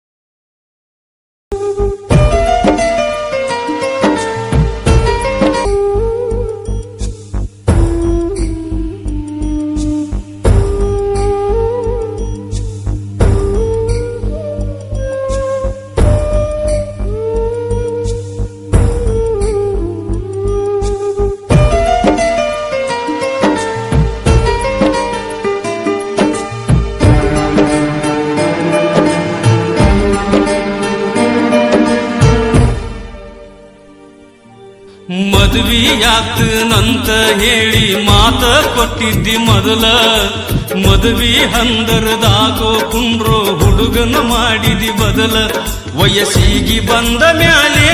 ಮದುವೆಯಾಗ್ತನಂತ ಹೇಳಿ ಮಾತ ಕೊಟ್ಟಿದ್ದಿ ಮೊದಲ ಮದುವೆ ಹಂದರದಾಗೋ ಕುಂಡ್ರೋ ಹುಡುಗನ ಮಾಡಿದಿ ಬದಲ ವಯಸ್ಸಿಗೆ ಬಂದ ಮ್ಯಾಲೆ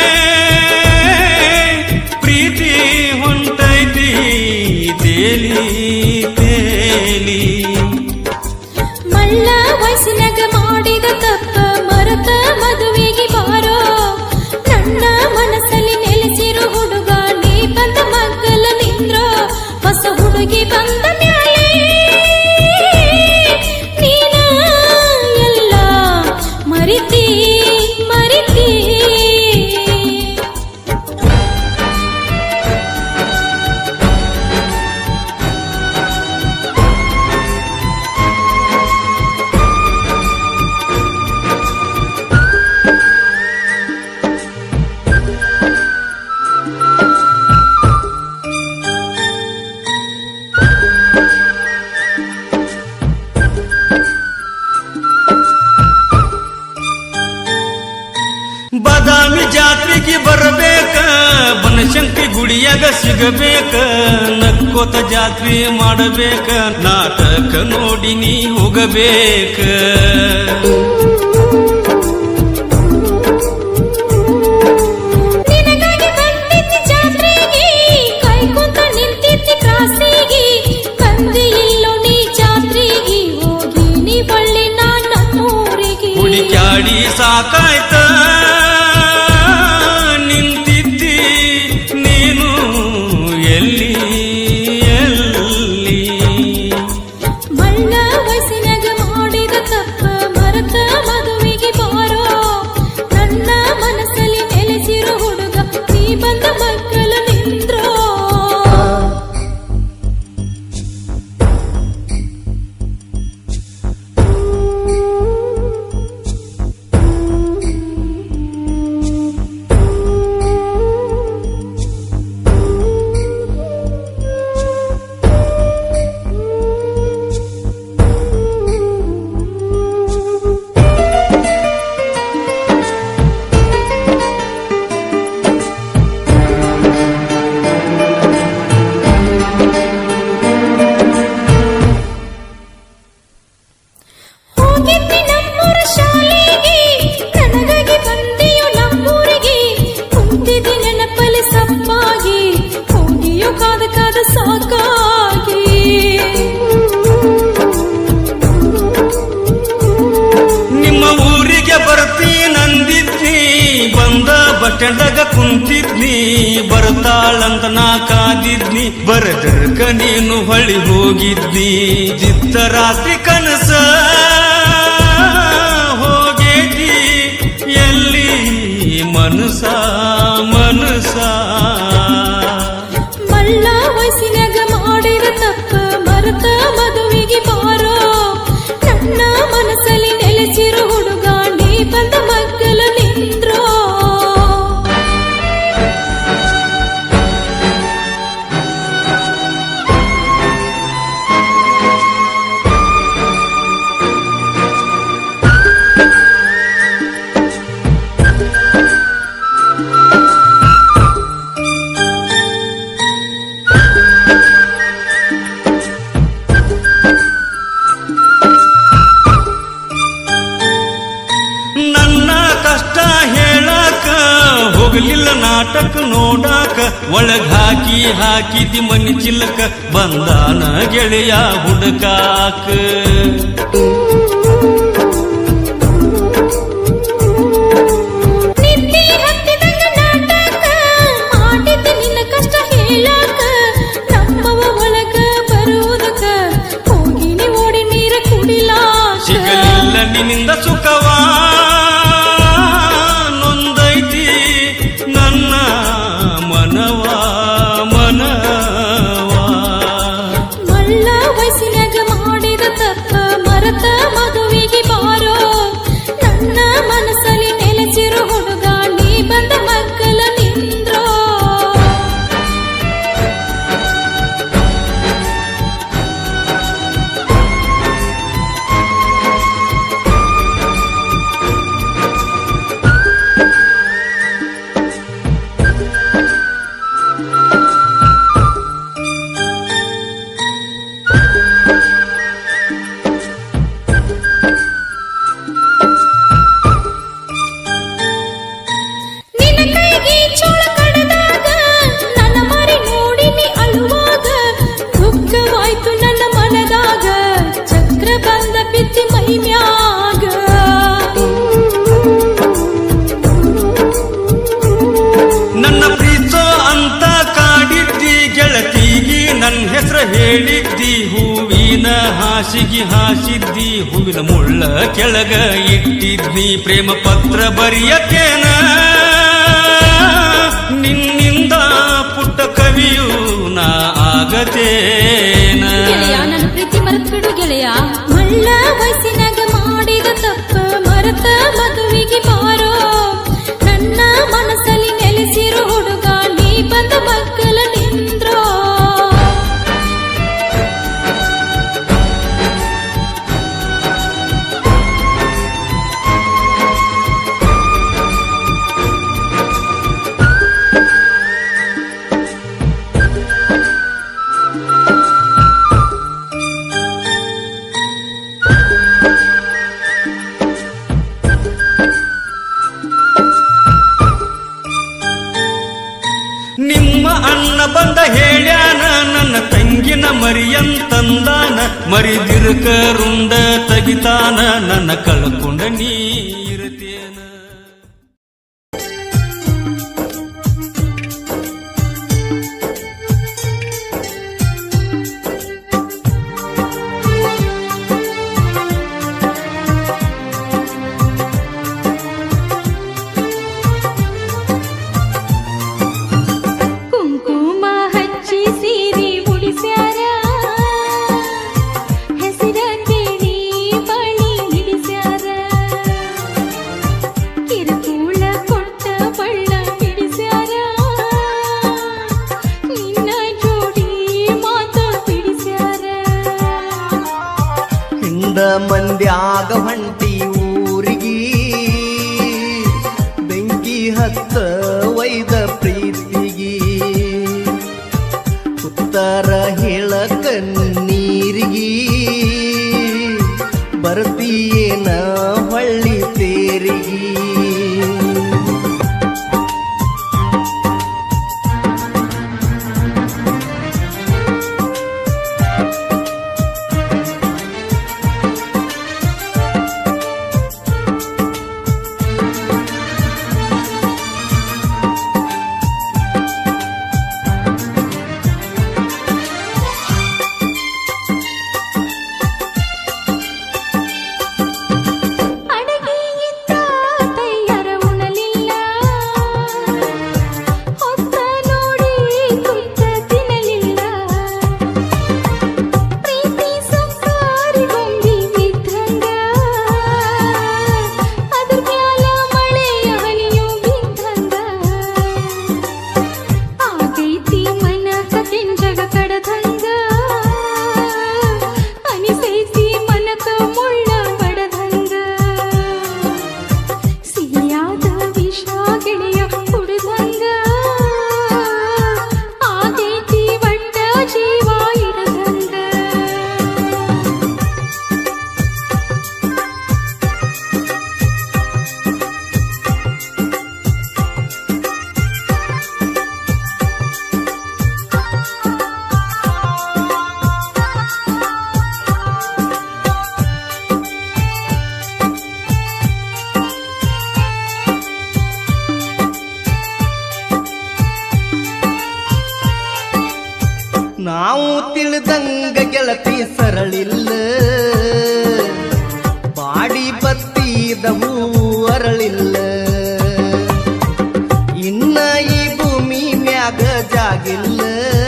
ಪ್ರೀತಿ ಹೊಂಟೈತಿ ತೇಲಿ ತೇಲಿ ಮಳ್ಳ ವಯಸ್ಸಿನಾಗ ಮಾಡಿದ ತಪ್ಪ ಮರತ ಮದುವೆಗೆ ಬಾರೋ ನನ್ನ ಮನಸ್ಸಲ್ಲಿ ನೆಲೆಸಿರು ಹುಡುಗ ನೀ ಬಂದ ಮಗ್ಗಲ ನಿಂದ್ರೋ ಹೊಸ ಹುಡುಗಿ ಬಂದ ಮ್ಯಾಲೆ ನೀನ ಎಲ್ಲ ಮರಿತಿ ಮರಿತಿ ಬಾದಾಮಿ ಜಾತ್ರೆಗೆ ಬರಬೇಕ ಬನಶಂಕರಿ ಗುಡಿಯಾಗ ಸಿಗಬೇಕ ನಕ್ಕೋತ ಜಾತ್ರೆ ಮಾಡಬೇಕ ನಾಟಕ ನೋಡಿ ನೀ ಹೋಗಬೇಕ ನಿನಗಾಗಿ ಬಂದಿದ್ದಿ ಜಾತ್ರೆಗೆ ಕೈ ಕುಂತ ನಿಂತಿದ್ದಿ ಕ್ರಾಸಿಗೆ ಬಂದಿ ಇಲ್ಲೋ ನೀ ಜಾತ್ರೆಗೆ ಹೋಗಿ ನೀ ಬಳ್ಳಿ ನನ್ನೂರಿಗೆ ಹುಡುಕ್ಯಾಡಿ ಸಾಕಾಯ್ತ ನಿಂತಿದ್ದಿ ನೀನು ಎಲ್ಲಿ ಎಲ್ಲಿ ಮಳ್ಳ ವಯಸ್ಸಿನಾಗ ಮಾಡಿದ ತಪ್ಪ ಮರತ ಬಂದ ಸಾಕಾಗಿ ನಿಮ್ಮ ಊರಿಗೆ ಬರ್ತೀನಂದಿದ್ನಿ ಬಂದ ಬಟ್ಟೆಂಡಾಗ ಕುಂತಿದ್ನಿ ಬರ್ತಾಳಂತ ನಾ ಕಾದಿದ್ನಿ ಬರದರ್ಕ ನೀನು ಹೊಳಿ ಹೋಗಿದ್ನಿ ಚಿತ್ತ ರಾತ್ರಿ ಕನಸ ಹೋಗೇತಿ ಎಲ್ಲಿ ಮನಸ ಮನಸ ಮಳ್ಳ ವಯಸ್ಸಿನಾಗ ಮಾಡಿದ ತಪ್ಪ ಮರತ ಮದುವೆಗೆ ಬಾರೋ ನನ್ನ ಮನಸ್ಸಲ್ಲಿ ನೆಲೆಸಿರು ಹುಡುಗ ನೀ ಬಂದ ಮಗ್ಗಲ ನಿಂದ್ರೋ ಹೋಗಲಿಲ್ಲ ನಾಟಕ ನೋಡಾಕ ಒಳಗ್ ಹಾಕಿ ಹಾಕಿದಿ ಮನಿ ಚಿಲ್ಲಕ ಬಂದಾನ ಗೆಳೆಯ ಹುಡುಕಾಕ ನಿದ್ದೆ ಹತ್ತಿದಂಗ ನಾಟಕ ಮಾಡಿದ್ದೆ ನಿನ್ನ ಕಷ್ಟ ಹೇಳಾಕ ನಮ್ಮವ ಒಳಗ ಬರುವುದಕ್ಕ ಹೋಗಿನಿ ಓಡಿ ನೀರ ಕುಡಿಲಾಕ ಸಿಗಲಿಲ್ಲ ನಿನ್ನಿಂದ ಸುಖವಾ ನೊಂದೈತಿ ನನ್ನ ಮನವಾ ಮನವಾ ಮಳ್ಳ ವಯಸ್ಸಿನಾಗ ಮಾಡಿದ ತಪ್ಪ ಮರತ ಮದುವೆಗೆ ಬಾರೋ ನನ್ನ ಮನಸ್ಸಲ್ಲಿ ನೆಲೆಸಿರು ಹುಡುಗ ನೀ ಬಂದ ಮಗ್ಗಲ ನಿಂದ್ರೋ ನಿನ್ನ ಕೈಗೆ ಚೋಳ ಕಡದಾಗ ನನ್ನ ಮರಿ ನೋಡಿ ನೀ ಅಳುವಾಗ ದುಃಖವಾಯ್ತು ನನ್ನ ಮನದಾಗ ಚಕ್ರ ಬಂದ ಬಿದ್ದಿ ಮೈ ಮ್ಯಾಗ ನನ್ನ ಪ್ರೀತೋ ಅಂತ ಕಾಡಿದ್ದಿ ಗೆಳತಿಗಿ ನನ್ನ ಹೆಸರು ಹೇಳಿದ್ದಿ ಹೂವಿನ ಹಾಸಿಗೆ ಹಾಸಿದ್ದಿ ಹೂವಿನ ಮುಳ್ಳ ಕೆಳಗ ಇಟ್ಟಿದ್ನಿ ಪ್ರೇಮ ಪತ್ರ ಬರೆಯಕೇನ ನಿನ್ನಿಂದ ಪುಟ್ಟ ಕವಿಯು ನಾ ಆಗತೇನ ಗೆಳೆಯ ನನ್ನ ಪ್ರೀತಿ ಮರೆತು ಬಿಡು ಗೆಳೆಯ ಮಳ್ಳ ವಯಸ್ಸಿನಾಗ ಮಾಡಿದ ತಪ್ಪ ಮರತ ಮದುವೆಗೆ ಬಾರೋ ನನ್ನ ಮನಸ್ಸಲ್ಲಿ ನೆಲೆಸಿರು ಹುಡುಗ ನೀ ಬಂದ ಮಗ್ಗಲ ನಿಂದ್ರೋ ನಿಮ್ಮ ಅಣ್ಣ ಬಂದ ಹೇಳ್ಯಾನ ನನ್ನ ತಂಗಿನ ಮರಿಯಂತಂದಾನ ಮರಿದಿರುಕ ರುಂಡ ತಗಿತಾನ ನನ್ನ ಕಳ್ಕೊಂಡ ನೀ ಇರತೇನ ಕುಂಕುಮ ಹಚ್ಚಿ ಸೀರೆ ಉಡಿಸ್ಯಾರ ಹೆಸರ ಕೇಳಿ ಬಳಿ ಹಿಡಿಸ್ಯಾರ ಕಿರುಕುಳ ಕೊಟ್ಟ ಬಳ್ಳ ಹಿಡಿಸ್ಯಾರ ನಿನ್ನ ಜೋಡಿ ಮಾತ ಬಿಡಿಸ್ಯಾರ ಹಿಂದ ಮಂದ್ಯಾಗ ಹೊಂಟಿ ಊರಿಗಿ ಬೆಂಕಿ ಹತ್ತ ವೈದ ಪ್ರೀತಿಗಿ ಉತ್ತರ ಹೇಳಕ ನೀರಿಗಿ ಬರ್ತೀಯೇನ ಹೊಳ್ಳಿ ತೇರಿಗಿ ನಾವು ತಿಳಿದಂಗ ಗೆಳತಿ ಸರಳಿಲ್ಲ, ಬಾಡಿ ಬತ್ತಿದ ಹೂ ಅರಳಿಲ್ಲ. ಇನ್ನ ಈ ಭೂಮಿ ಮ್ಯಾಗ ಜಾಗಿಲ್ಲ,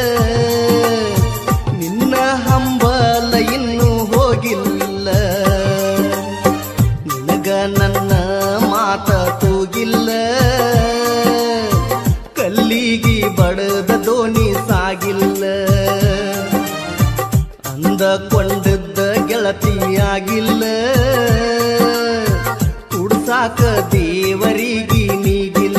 ನಿನ್ನ ಹಂಬಲ ಇನ್ನೂ ಹೋಗಿಲ್ಲ. ನಿನಗ ನನ್ನ ಮಾತ ತೂಗಿಲ್ಲ, ಕಲ್ಲಿಗಿ ಬಡದ ದೋಣಿ ಸಾಗಿಲ್ಲ. ಅಂದಕೊಂಡದ್ದ ಗೆಳತಿಯಾಗಿಲ್ಲ, ಕುಡ್ಸಾಕ ದೇವರಿಗೆ ನೀಗಿಲ್ಲ.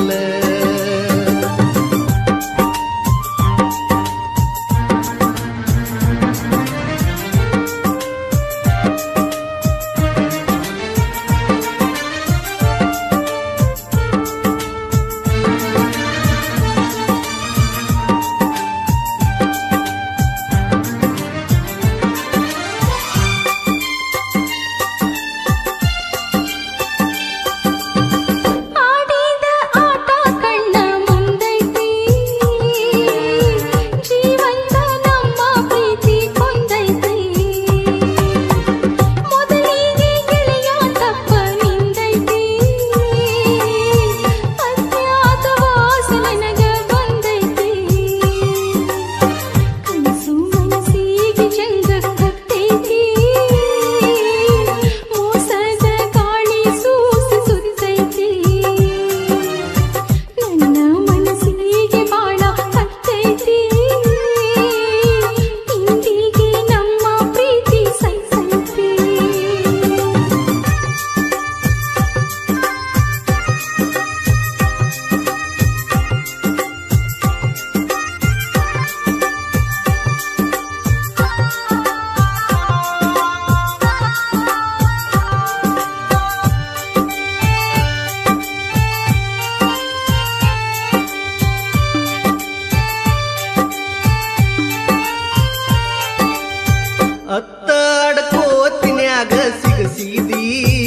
ಅತ್ತಾಡ್ಕೋತಿನ್ಯಾಗ ಸಿಗಸಿದಿ,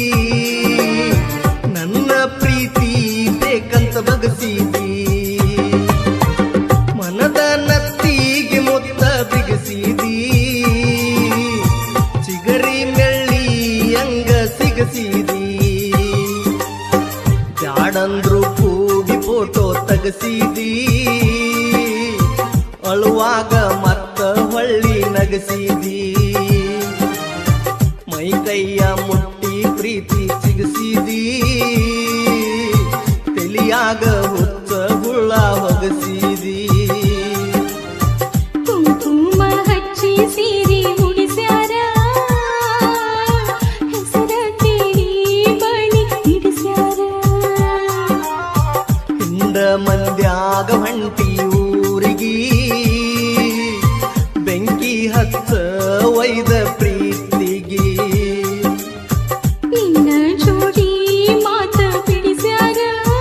ನನ್ನ ಪ್ರೀತಿ ಬೇಕಂತ ಬಗಸಿದಿ. ಮನದ ನತ್ತಿಗೆ ಮುತ್ತ ಬಿಗಸಿದಿ, ಚಿಗರಿ ಮೆಳ್ಳಿ ಅಂಗ ಸಿಗಸಿದಿ. ಜಾಡಂದ್ರು ಕೂಡಿ ಫೋಟೋ ತಗಸಿದಿ, ಅಳುವಾಗ ಮತ್ತ ಹೊಳ್ಳಿ ನಗಸಿದಿ. ಮೈ ಕೈಯ ಮುಟ್ಟಿ ಪ್ರೀತಿ ಸಿಗಸಿದಿ, ತಲಿಯಾಗ ಹುಚ್ಚ ಹುಳ್ಳ ಹೊಗಸಿದಿ. ಕುಂಕುಮ ಹಚ್ಚಿ ಸೀರೆ ಉಡಿಸ್ಯಾರ, ಹೆಸರ ಕೇಳಿ ಬಳಿ ಹಿಡಿಸ್ಯಾರ. ಹಿಂದ ಮಂದ್ಯಾಗ ಹೊಂಟಿ ಊರಿಗಿ, ಬೆಂಕಿ ಹಚ್ಚ ಒಯ್ದ ಪ್ರೀತಿಗಿ. ನಿನ್ನ ಜೋಡಿ ಮಾತ ಬಿಡಿಸ್ಯಾರ,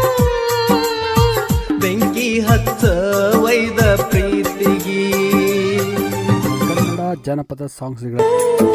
ಬೆಂಕಿ ಹಚ್ಚ ಒಯ್ದ ಪ್ರೀತಿಗಿ. ಕನ್ನಡ ಜನಪದ ಸಾಂಗ್ಸ್ಗಳ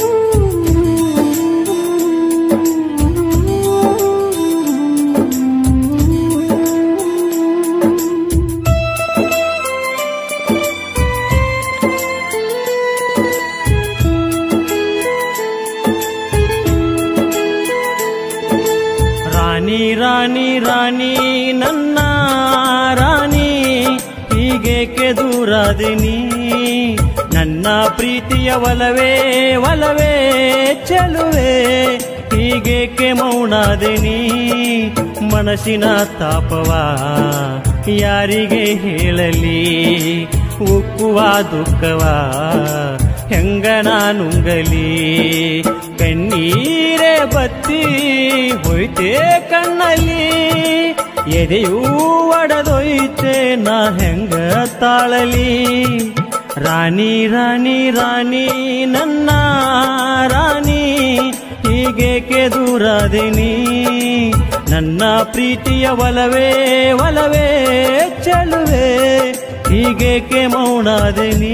ರಾಣಿ ರಾಣಿ ರಾಣಿ ನನ್ನ ರಾಣಿ, ಹೀಗೇಕೆ ದೂರಾದಿನಿ. ನನ್ನ ಪ್ರೀತಿಯ ಒಲವೇ ಒಲವೇ ಚೆಲುವೆ, ಹೀಗೇಕೆ ಮೌನಾದಿನಿ. ಮನಸ್ಸಿನ ತಾಪವ ಯಾರಿಗೆ ಹೇಳಲಿ, ಉಕ್ಕುವ ದುಃಖವ ಹೆಂಗನ ನುಂಗಲಿ. ಕಣ್ಣೀರೇ ಬತ್ತಿ ಹೋಯ್ತೆ ಕಣ್ಣಲ್ಲಿ, ಎದೆಯೂ ಒಡೆದೊಯ್ತೆ ನಾ ಹೆಂಗ ತಾಳಲಿ. ರಾಣಿ ರಾಣಿ ರಾಣಿ ನನ್ನ ರಾಣಿ, ಹೀಗೇಕೆ ದೂರಾದಿನಿ. ನನ್ನ ಪ್ರೀತಿಯ ಒಲವೇ ಒಲವೇ ಚೆಲುವೆ, ಹೀಗೇಕೆ ಮೌನಾದಿನಿ.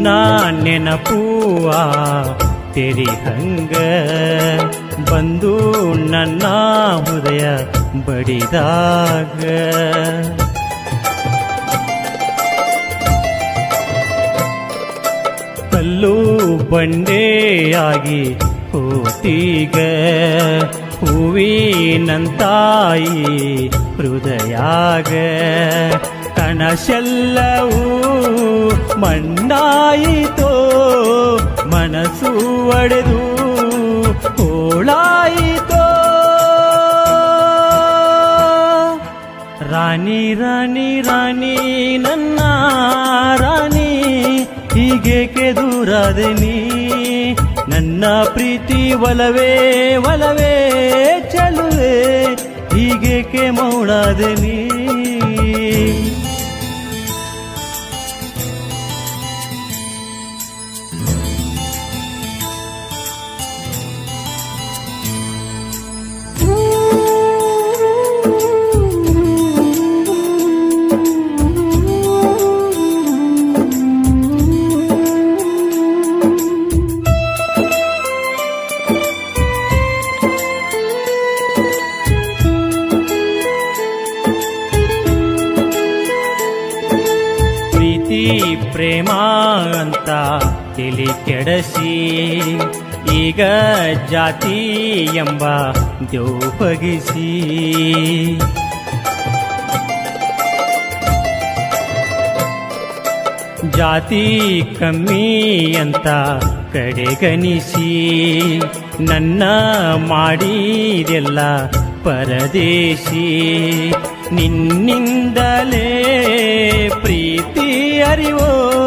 ನಿನ್ನ ನೆನಪುವ ತೆರಿ ಹಂಗ ಬಂದು ನನ್ನ ಹೃದಯ ಬಡಿದಾಗ ಕಲ್ಲು ಬಂಡೆಯಾಗಿ ಹೋತೀಗ ಹೂವಿನಂತಾಯಿ ಹೃದಯಾಗ ಕನಸೆಲ್ಲವೂ ಮಣ್ಣಾಯಿತೋ ಮನಸ್ಸು ಒಡೆದು ಹೋಳಾಯಿತೋ ರಾಣಿ ರಾಣಿ ರಾಣಿ ನನ್ನ ರಾಣಿ ಹೀಗೇಕೆ ದೂರಾದೆ ನೀ ನನ್ನ ಪ್ರೀತಿ ಒಲವೇ ಒಲವೇ ಚಲುವೆ ಹೀಗೇಕೆ ಮೌಳಾದೆ ನೀ ಪ್ರೇಮ ಅಂತ ತಿಳಿ ಕೆಡಸಿ ಈಗ ಜಾತಿ ಎಂಬ ದೇವಗಿಸಿ ಜಾತಿ ಕಮ್ಮಿ ಅಂತ ಕಡೆಗಣಿಸಿ ನನ್ನ ಮಾಡಿದೆಲ್ಲ ಪರದೇಶಿ ನಿನ್ನಿಂದಲೇ ಪ್ರೀತಿ ಅರಿವೋ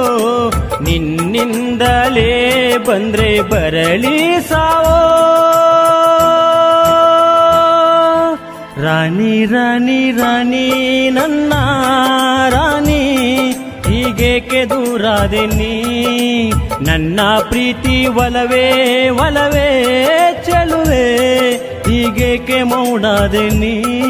ನಿನ್ನಿಂದಲೇ ಬಂದ್ರೆ ಬರಲಿ ಸಾವೋ ರಾಣಿ ರಾಣಿ ರಾಣಿ ನನ್ನ ರಾಣಿ ಹೀಗೇಕೆ ದೂರಾದೆ ನೀ ನನ್ನ ಪ್ರೀತಿ ಒಲವೇ ಒಲವೇ ಚಲುವೆ ಹೀಗೇಕೆ ಮೌನಾದೆ ನೀ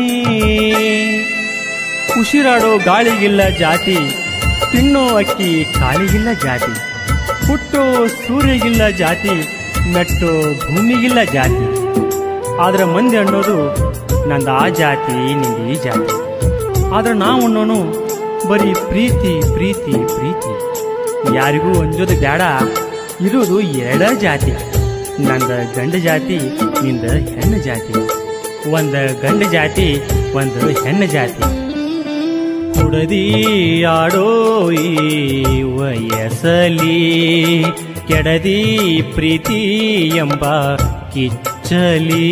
ಉಸಿರಾಡೋ ಗಾಳಿಗಿಲ್ಲ ಜಾತಿ ತಿನ್ನೋ ಅಕ್ಕಿ ಕಾಳಿಗಿಲ್ಲ ಜಾತಿ ಹುಟ್ಟೋ ಸೂರ್ಯಗಿಲ್ಲ ಜಾತಿ ಮೆಟ್ಟೋ ಭೂಮಿಗಿಲ್ಲ ಜಾತಿ ಆದ್ರೆ ಮಂದಿ ಅನ್ನೋದು ನಂದು ಆ ಜಾತಿ ನಿಂದು ಈ ಜಾತಿ ಆದ್ರೆ ನಾವು ಅನ್ನೋನು ಬರೀ ಪ್ರೀತಿ ಪ್ರೀತಿ ಪ್ರೀತಿ ಯಾರಿಗೂ ಅಂಜೋದು ಬೇಡ ಇರೋದು ಎರಡ ಜಾತಿ ನಂದ ಗಂಡ ಜಾತಿ ನಿಂದ ಹೆಣ್ಣು ಜಾತಿ ಒಂದ ಗಂಡ ಜಾತಿ ಒಂದು ಹೆಣ್ಣು ಜಾತಿ ಕುಡದಿ ಆಡೋ ಈ ವಯಸ್ಸಲಿ ಕೆಡದಿ ಪ್ರೀತಿ ಎಂಬ ಕಿಚ್ಚಲಿ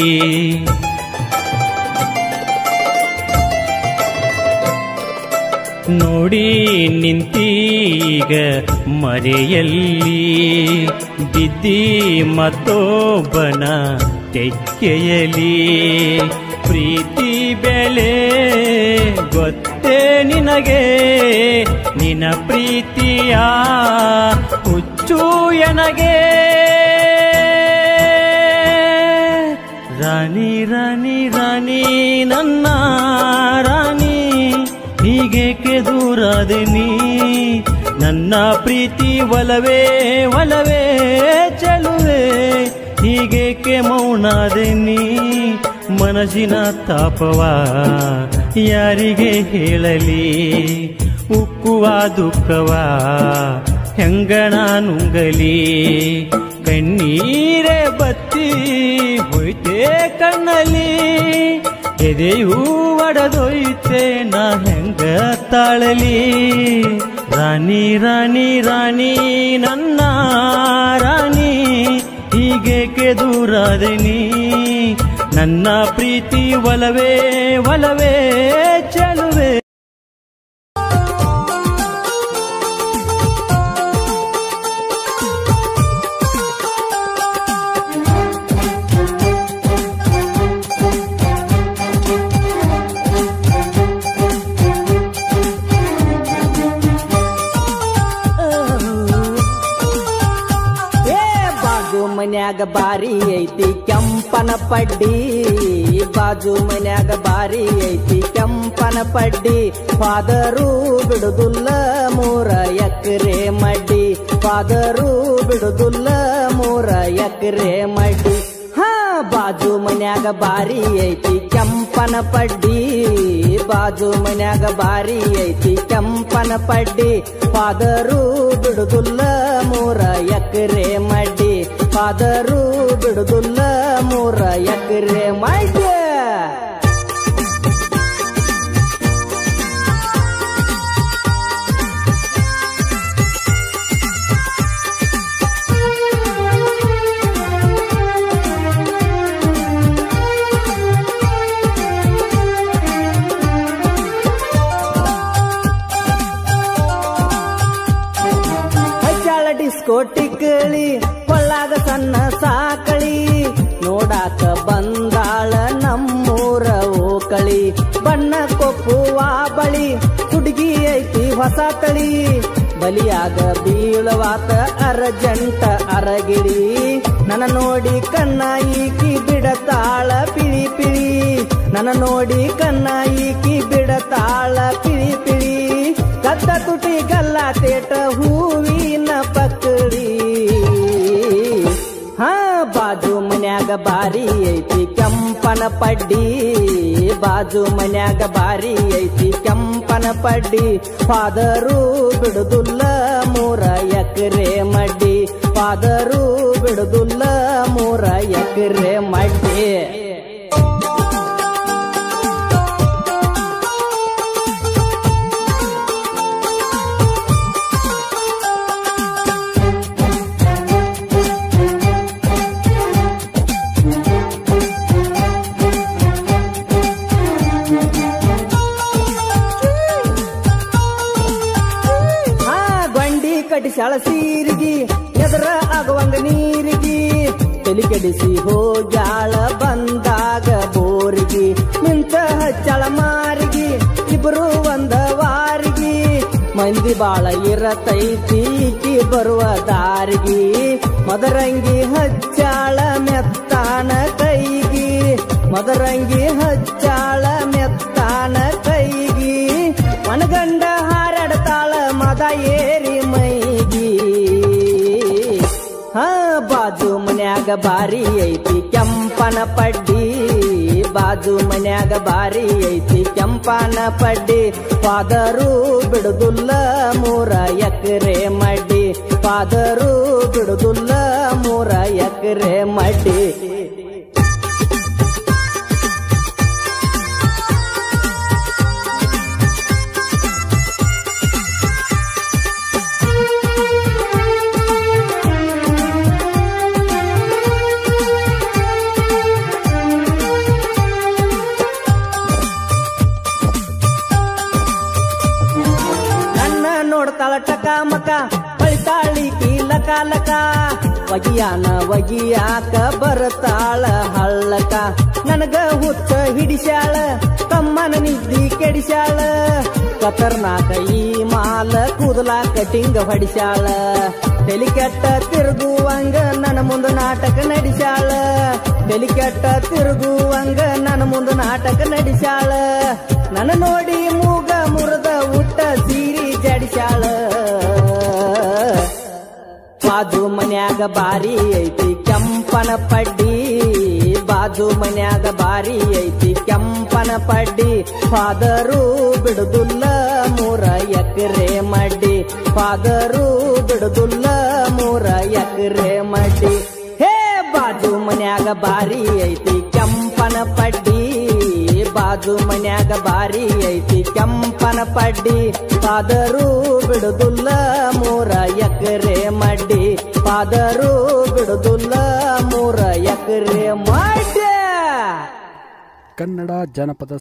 ನೋಡಿ ನಿಂತೀಗ ಮರೆಯಲ್ಲಿ ಬಿದ್ದಿ ಮತ್ತೊಬ್ಬನ ತೆಕ್ಕೆಯಲಿ ಪ್ರೀತಿ ಬೆಲೆ ಗೊತ್ತೇ ನಿನಗೆ ನಿನ ಪ್ರೀತಿಯ ಹುಚ್ಚು ಎನಗೆ ರಾಣಿ ರಾಣಿ ರಾಣಿ ನನ್ನ ರಾಣಿ ಹೀಗೇಕೆ ದೂರಾದೆ ನೀ ನನ್ನ ಪ್ರೀತಿ ಒಲವೇ ಒಲವೇ ಚಲುವೆ ಹೀಗೇಕೆ ಮೌನಾದೆ ನೀ ಮನಸ್ಸಿನ ತಾಪವ ಯಾರಿಗೆ ಹೇಳಲಿ ಉಕ್ಕುವ ದುಃಖವ ಹೆಂಗಣ ನುಂಗಲಿ ಕಣ್ಣೀರೇ ಬತ್ತಿ ಹೋಯ್ತೆ ಕಣ್ಣಲ್ಲಿ ಎದೆಯೂ ಒಡೆದೊಯ್ತೆ ನಾ ಹೆಂಗ ತಾಳಲಿ ರಾಣಿ ರಾಣಿ ರಾಣಿ ನನ್ನ ರಾಣಿ ಹೀಗೇಕೆ ದೂರಾದೆ ನೀ ನನ್ನ ಪ್ರೀತಿ ಒಲವೇ ಒಲವೇ ಚಲುವೆ ಮನ್ಯಾಗ ಬಾರಿ ಐತಿ ಕೆಂಪನ ಪಡ್ಡಿ ಬಾಜು ಮನ್ಯಾಗ ಬಾರಿ ಐತಿ ಕೆಂಪನ ಪಡ್ಡಿ ಫಾದರು ಬಿಡುದುಲ್ಲ ಮೂರ ಎಕರೆ ಮಡ್ಡಿ ಪಾದರು ಬಿಡುದುಲ್ಲ ಮೂರ ಎಕರೆ ಮಡ್ಡಿ. ಹಾ ಬಾಜು ಮನ್ಯಾಗ ಬಾರಿ ಐತಿ ಕೆಂಪನ ಪಡ್ಡಿ, ಬಾಜು ಮನ್ಯಾಗ ಬಾರಿ ಐತಿ ಕೆಂಪನ ಪಡ್ಡಿ. ಪಾದರು ಬಿಡುದುಲ್ಲ ಮೂರ ಎಕರೆ ಮಡ್ಡಿ, ಪಾದರು ಬಿಡುದುಲ್ಲ ಮೂರ ಎಕರೆ ಮಡ್ಡಿ. ಡಿಸ್ಕೋಟಿಕ್ಕಳಿ ಕೊಳ್ಳಾಗ ಸಣ್ಣ ಸಾಕಳಿ, ನೋಡಾಕ ಬಂದಾಳ ನಮ್ಮೂರ ಓಕಳಿ. ಬಣ್ಣ ಕೊಪ್ಪುವ ಬಳಿ ಹುಡುಗಿ ಐತಿ ಹೊಸ ತಳಿ, ಬಲಿಯಾಗ ಬೀಳವಾತ ಅರಜಂಟ ಅರಗಿಳಿ. ನನ್ನ ನೋಡಿ ಕಣ್ಣ ಈಕಿ ಬಿಡತಾಳ ಪಿಳಿ ಪಿಳಿ, ನನ್ನ ನೋಡಿ ಕಣ್ಣ ಈಕಿ ಬಿಡತಾಳ ಪಿಳಿ ಪಿಳಿ. ಕದ್ದ ತುಟಿ ಗಲ್ಲ ತೇಟ ಹೂವಿನ ಪಕ್ಕಡಿ. ಹಾ ಬಾಜು ಮನ್ಯಾಗ ಬಾರಿ ಐತಿ ಕೆಂಪನ ಪಡ್ಡಿ, ಬಾಜು ಮನ್ಯಾಗ ಬಾರಿ ಐತಿ ಕೆಂಪನ ಪಡ್ಡಿ. ಪಾದರು ಬಿಡುದುಲ್ಲ ಮೂರ ಎಕರೆ ಮಡ್ಡಿ, ಪಾದರು ಬಿಡುದುಲ್ಲ ಮೂರ ಎಕರೆ ಮಡ್ಡಿ. ಕಡಿಸಾಳ ಸೀರಿಗಿ ಎದರ ಆಗುವಂಗ ನೀರಿಗಿ, ತಲಿ ಕೆಡಿಸಿ ಹೋಗ್ಯಾಳ ಬಂದಾಗ ಬೋರಿಗಿ. ನಿಂತ ಹಚ್ಚಳ ಮಾರಿಗಿ ಇಬ್ರು ಒಂದ ವಾರಿಗಿ, ಮಂದಿ ಬಾಳ ಇರತೈತಿ ಈಕಿ ಬರುವ ದಾರಿಗಿ. ಮದರಂಗಿ ಹಚ್ಚಾಳ ಮೆತ್ತಾನ ಕೈಗಿ, ಮದರಂಗಿ ಹಚ್ಚಾಳ ಮೆತ್ತಾನ ಕೈಗಿ. ಮನಗಂಡ ಹಾರಾಡ್ತಾಳ ಮದ ಏರಿ ಮೈಗಿ. ಹಾ ಬಾಜು ಮನ್ಯಾಗ ಬಾರಿ ಐತಿ ಕೆಂಪನ ಪಡ್ಡಿ, ಬಾಜು ಮನ್ಯಾಗ ಬಾರಿ ಐತಿ ಕೆಂಪನ ಪಡ್ಡಿ. ಪಾದರು ಬಿಡುದುಲ್ಲ ಮೂರ ಎಕರೆ ಮಡ್ಡಿ, ಪಾದರು ಬಿಡುದುಲ್ಲ ಮೂರ ಎಕರೆ ಮಡ್ಡಿ. ನೋಡ್ತಾಳ ಟಕ ಮಕ ಬಳಿತಾಳಿ ಕೀಲಕ ಲಕ, ವಗಿಯಾನ ವಗಿಯಾಕ ಬರ್ತಾಳ ಹಳ್ಳಕ. ನನಗ ಹುಚ್ಚ ಹಿಡಿಸ್ಯಾಳ ತಮ್ಮನ ನಿದ್ದಿ ಕೆಡಿಸ್ಯಾಳ, ಕತರ್ನಾಕ ಈ ಮಾಲ ಕೂದಲ ಕಟಿಂಗ ಹೊಡಿಸ್ಯಾಳ. ತಲಿ ಕೆಟ್ಟ ತಿರುಗುವಂಗ ನನ್ನ ಮುಂದ ನಾಟಕ ನಡೆಸ್ಯಾಳ, ತಲಿ ಕೆಟ್ಟ ತಿರುಗುವಂಗ ನನ್ನ ಮುಂದ ನಾಟಕ ನಡೆಸ್ಯಾಳ. ನನ್ನ ನೋಡಿ ಮೂಗ ಮುರಿದ ಊಟ ಸೀರಿ ಜಡಿಸ್ಯಾಳ. ಬಾಜು ಮನ್ಯಾಗ ಬಾರಿ ಐತಿ ಕೆಂಪನ ಪಡ್ಡಿ, ಬಾಜು ಮನ್ಯಾಗ ಬಾರಿ ಐತಿ ಕೆಂಪನ ಪಡ್ಡಿ. ಪಾದರು ಬಿಡುದುಲ್ಲ ಮೂರ ಎಕರೆ ಮಡ್ಡಿ, ಪಾದರು ಬಿಡುದುಲ್ಲ ಮೂರ ಎಕರೆ ಮಡ್ಡಿ. ಹೇ ಬಾಜು ಮನ್ಯಾಗ ಬಾರಿ ಐತಿ ಕೆಂಪನ ಪಡ್ಡಿ, ಬಾಜು ಮನ್ಯಾಗ ಬಾರಿ ಐತಿ ಕೆಂಪನ ಪಡ್ಡಿ. ಪಾದರು ಬಿಡುದುಲ್ಲ ಮೂರ ಎಕರೆ ಮಡ್ಡಿ, ಪಾದರು ಬಿಡುದುಲ್ಲ ಮೂರ ಎಕರೆ ಮಡ್ಡಿ. ಕನ್ನಡ ಜನಪದ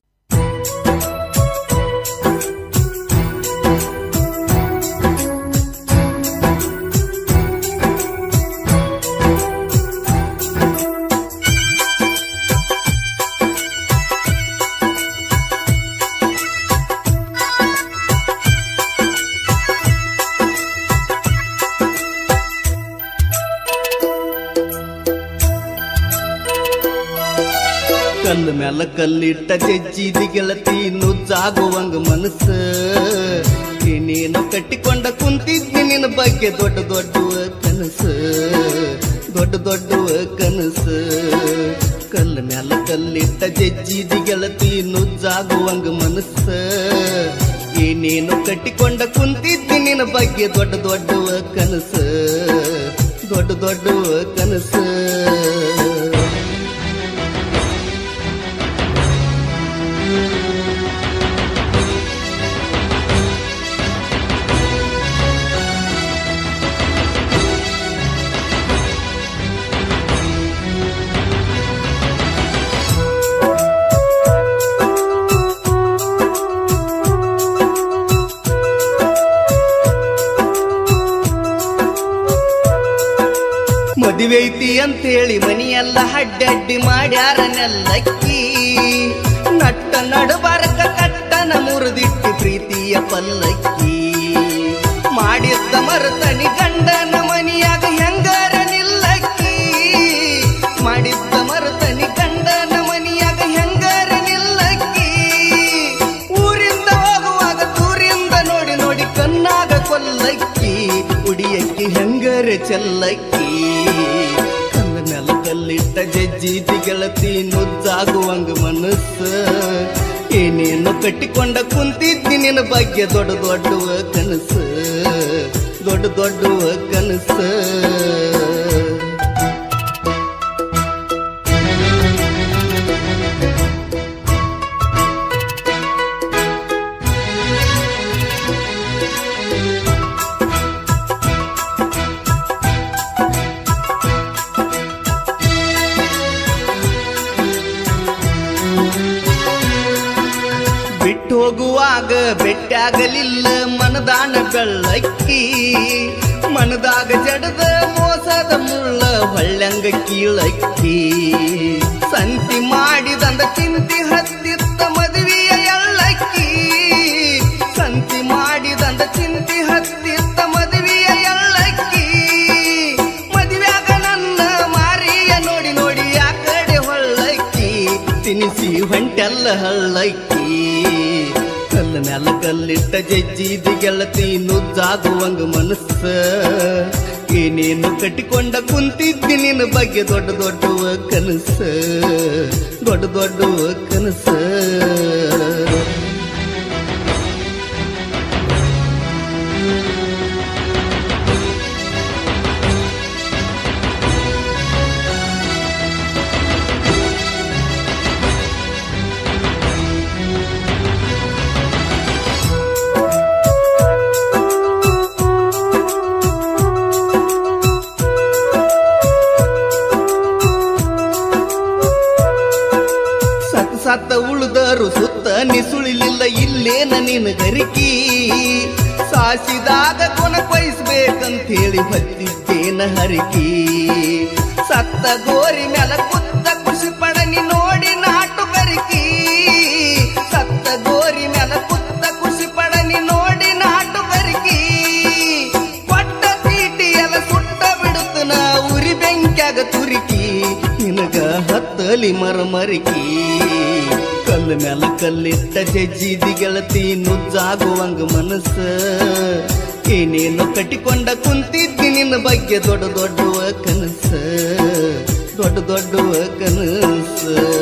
ಕಲ್ಲು ಮ್ಯಾಲ ಕಲ್ಲಿಟ್ಟ ಜಜ್ಜಿದಿ ಗೆಳತಿ ನುಜ್ಜಾಗುವಂಗ ಮನಸ್ಸ. ನೀನು ಕಟ್ಟಿಕೊಂಡ ಕುಂತಿದ್ದಿ ನಿನ್ನ ಬಗ್ಗೆ ದೊಡ್ಡ ದೊಡ್ಡ ಕನಸು ದೊಡ್ಡ ದೊಡ್ಡ ಕನಸು ಕಲ್ಲ ಮ್ಯಾಲ ಕಲ್ಲಿಟ್ಟ ಜಜ್ಜಿದಿ ಗೆಳತಿ ನುಜ್ಜಾಗುವಂಗ ಮನಸ್ಸ ಏನೇನು ಕಟ್ಟಿಕೊಂಡ ಕುಂತಿದ್ದಿ ನಿನ್ನ ಬಗ್ಗೆ ದೊಡ್ಡ ದೊಡ್ಡ ಕನಸು ದೊಡ್ಡ ದೊಡ್ಡ ಕನಸು ಮದುವೆೈತಿ ಅಂತೇಳಿ ಮನಿಯೆಲ್ಲ ಅಡ್ಡಡ್ಡಿ ಮಾಡ್ಯಾರ ನೆಲ್ಲಕ್ಕಿ ನಟ್ಟ ನಡುಬಾರಕ ಕಟ್ಟನ ಮುರಿದಿಟ್ಟು ಪ್ರೀತಿಯ ಪಲ್ಲಕ್ಕಿ ಮಾಡಿದ್ದ ಮರತನಿ ಗಂಡನ ಮನಿಯಾಗ ಹೆಂಗಾರ ನಿಲ್ಲಕ್ಕಿ ಮಾಡಿದ್ದ ಮರತನಿ ಗಂಡನ ಮನಿಯಾಗ ಹೆಂಗಾರ ನಿಲ್ಲಕ್ಕಿ ಊರಿಂದ ಹೋಗುವಾಗ ದೂರಿಂದ ನೋಡಿ ನೋಡಿ ಕಣ್ಣಾಗ ಕೊಲ್ಲಕ್ಕಿ ಉಡಿಯಕ್ಕಿ ಹೆಂಗಾರ ಚೆಲ್ಲಕ್ಕಿ ಕಲ್ಲ ಮ್ಯಾಲ ಕಲ್ಲಿಟ್ಟ ಜಜ್ಜಿದಿ ಗೆಳತಿ ನುಜ್ಜಾಗುವಂಗ ಮನಸ್ಸ ಏನೇನು ಕಟ್ಟಿಕೊಂಡ ಕುಂತಿದ್ದಿ ನಿನ್ನ ಬಗ್ಗೆ ದೊಡ್ಡ ದೊಡ್ಡ ಕನಸು ದೊಡ್ಡ ದೊಡ್ಡ ಕನಸು ಹೋಗುವಾಗ ಬೆಟ್ಟಾಗಲಿಲ್ಲ ಮನದಾನ ಬೆಳ್ಳಕ್ಕಿ ಮನದಾಗ ಜಡದ ಮೋಸದ ಮುಳ್ಳ ಹೊಳ್ಳಂಗ ಕೀಳಕ್ಕಿ ಸಂತಿ ಮಾಡಿದಂದ ಚಿಂತಿ ಹತ್ತಿತ್ತ ಮದುವೆಯ ಎಳ್ಳಕ್ಕಿ ಸಂತಿ ಮಾಡಿದಂದ ಚಿಂತಿ ಹತ್ತಿತ್ತ ಮದುವೆಯ ಎಳ್ಳಕ್ಕಿ ಮದುವೆಯಾಗ ನನ್ನ ಮಾರಿಯ ನೋಡಿ ನೋಡಿ ಆ ಕಡೆ ಹೊಳ್ಳಕ್ಕಿ ತಿನಿಸಿ ಹೊಂಟೆಲ್ಲ ಹಳ್ಳಕ್ಕಿ ಕಲ್ಲ ಮ್ಯಾಲ ಕಲ್ಲಿಟ್ಟ ಜಜ್ಜಿದಿ ಗೆಳತಿ ನುಜ್ಜಾಗುವಂಗ ಮನಸ್ಸ ಏನೇನು ಕಟ್ಟಿಕೊಂಡ ಕುಂತಿದ್ದಿ ನಿನ್ನ ಬಗ್ಗೆ ದೊಡ್ಡ ದೊಡ್ಡ ಕನಸ ದೊಡ್ಡ ದೊಡ್ಡ ಕನಸ ಸತ್ತ ಉಳಿದರು ಸುತ್ತ ನಿಸುಳಿಲಿಲ್ಲ ಇಲ್ಲೇನ ನಿನ್ನ ಗರಿಕಿ ಸಾಸಿದಾಗ ಕೊನ ಕೊಯ್ಸ್ಬೇಕಂತ ಹೇಳಿ ಹತ್ತಿದ್ದೇನ ಹರಿಕಿ ಸತ್ತ ಗೋರಿ ಮ್ಯಾಲ ಕುತ್ತ ಖುಷಿ ಪಡನಿ ನೋಡಿ ನಾಟು ಗರಿಕಿ ಸತ್ತ ಗೋರಿ ಮ್ಯಾಲ ಕುತ್ತ ಖುಷಿ ಪಡನಿ ನೋಡಿ ನಾಟು ಗರಿಕಿ ಕೊಟ್ಟ ತೀಟಿ ಎಲ್ಲ ಸುಟ್ಟ ಬಿಡುತ್ತ ನಾ ಉರಿ ಬೆಂಕ್ಯಾಗ ತುರಿಕಿ ನಿನಗ ಹತ್ತಲಿ ಮರಮರಿಕಿ ಕಲ್ಲ ಮ್ಯಾಲ ಕಲ್ಲಿಟ್ಟ ಜಜ್ಜಿದಿ ಗೆಳತಿ ನುಜ್ಜಾಗುವಂಗ ಮನಸ್ಸ ಏನೇನು ಕಟ್ಟಿಕೊಂಡ ಕುಂತಿದ್ದಿ ನಿನ್ನ ಬಗ್ಗೆ ದೊಡ್ಡ ದೊಡ್ಡ ಕನಸ ದೊಡ್ಡ ದೊಡ್ಡ ಕನಸ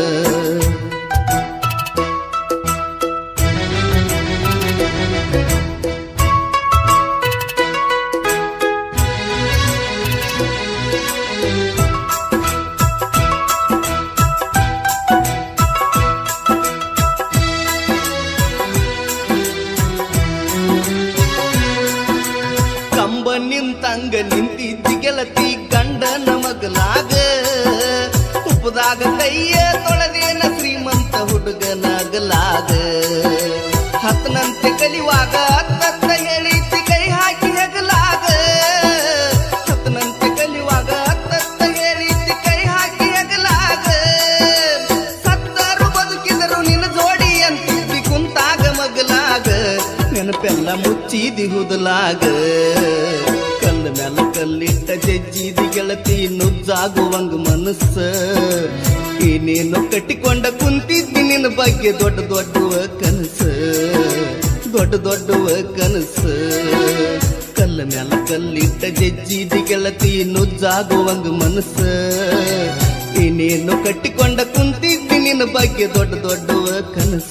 ನಿಂತಂಗ ನಿಂತಿದ್ದಿ ಗೆಳತಿ ಗಂಡನ ಮಗಲಾಗ ತುಪ್ಪದಾಗ ಕೈಯ ತೊಳೆದೇನ ಶ್ರೀಮಂತ ಹುಡುಗನಾಗಲಾಗ ಹತ್ತನಂತೆ ಕಲಿವಾಗ ಹತ್ತತ್ತ ಹೇಳಿತಿ ಕೈ ಹಾಕಿ ಹೆಗಲಾಗ ಹತ್ತನಂತೆ ಕಲಿವಾಗ ಹತ್ತತ್ತ ಹೇಳಿತಿ ಕೈ ಹಾಕಿ ಹೆಗಲಾಗ ಸತ್ತರು ಬದುಕಿದರು ನಿನ್ನ ಜೋಡಿ ಅಂತಿದ್ದಿ ಕುಂತಾಗ ಮಗಲಾಗ ನೆನಪೆಲ್ಲ ಮುಚ್ಚಿದಿ ಹುದಲಾಗ ಕಲ್ಲ ಮ್ಯಾಲ ಕಲ್ಲಿಟ್ಟ ಜಜ್ಜಿದಿ ಗೆಳತಿ ನುಜ್ಜಾಗುವಂಗ ಮನಸ್ಸ ಏನೇನು ಕಟ್ಟಿಕೊಂಡ ಕುಂತಿದ್ದಿ ನಿನ್ನ ಬಗ್ಗೆ ದೊಡ್ಡ ದೊಡ್ಡ ಕನಸ ದೊಡ್ಡ ದೊಡ್ಡ ಕನಸ ಕಲ್ಲ ಕಲ್ಲ ಮ್ಯಾಲ ಕಲ್ಲಿಟ್ಟ ಜಜ್ಜಿದಿ ಗೆಳತಿ ನುಜ್ಜಾಗುವಂಗ ಮನಸ್ಸ ಇನ್ನೇನು ಕಟ್ಟಿಕೊಂಡ ಕುಂತಿದ್ದಿ ನಿನ್ನ ಬಗ್ಗೆ ದೊಡ್ಡ ದೊಡ್ಡವ ಕನಸ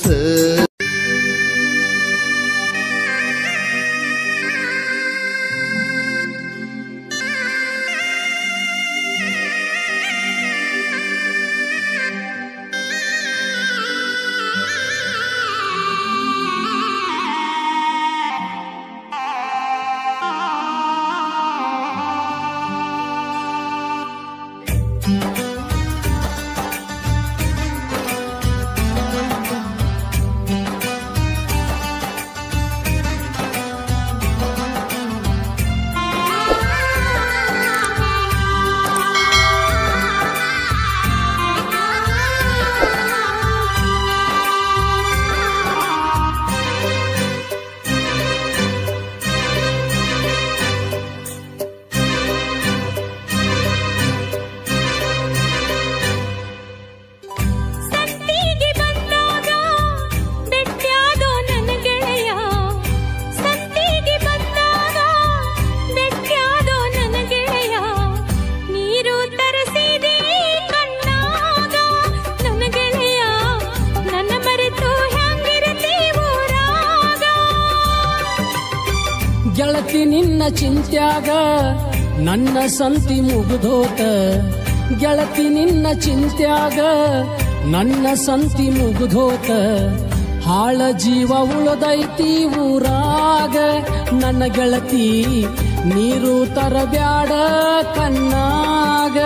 ಗೆಳತಿ ನಿನ್ನ ಚಿಂತ್ಯಾಗ ನನ್ನ ಸಂತಿ ಮುಗಿದೋತ ಗೆಳತಿ ನಿನ್ನ ಚಿಂತ್ಯಾಗ ನನ್ನ ಸಂತಿ ಮುಗಿದೋತ ಹಾಳ ಜೀವ ಉಳದೈತಿ ಊರಾಗ ನನ್ನ ಗೆಳತಿ ನೀರು ತರಬ್ಯಾಡ ಕಣ್ಣಾಗ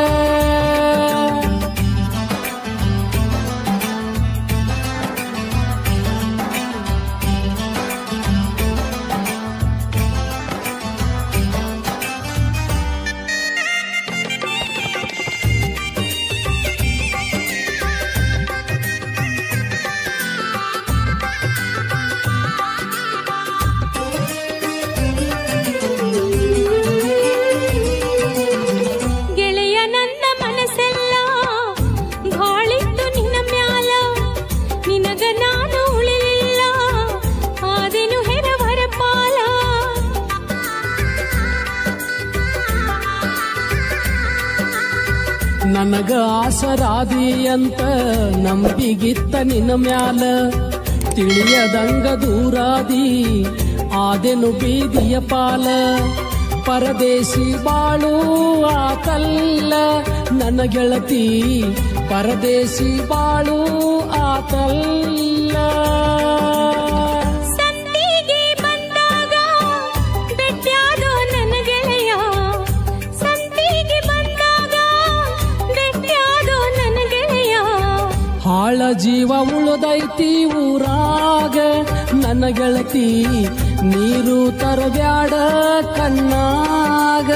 ನನಗ ಆಸರಾದಿ ಅಂತ ನಂಬಿಗಿತ್ತ ನಿನ್ನ ಮ್ಯಾಲ ತಿಳಿಯದಂಗ ದೂರಾದಿ ಆದೆನು ಬೀದಿಯ ಪಾಲ ಪರದೇಶಿ ಬಾಳು ಆತಲ್ಲ ನನ್ನ ಗೆಳತಿ ಪರದೇಶಿ ಬಾಳು ಆತಲ್ಲ ಹಾಳ ಜೀವ ಉಳದೈತಿ ಊರಾಗ ನನ್ನ ಗೆಳತಿ ನೀರು ತರಬ್ಯಾಡ ಕಣ್ಣಾಗ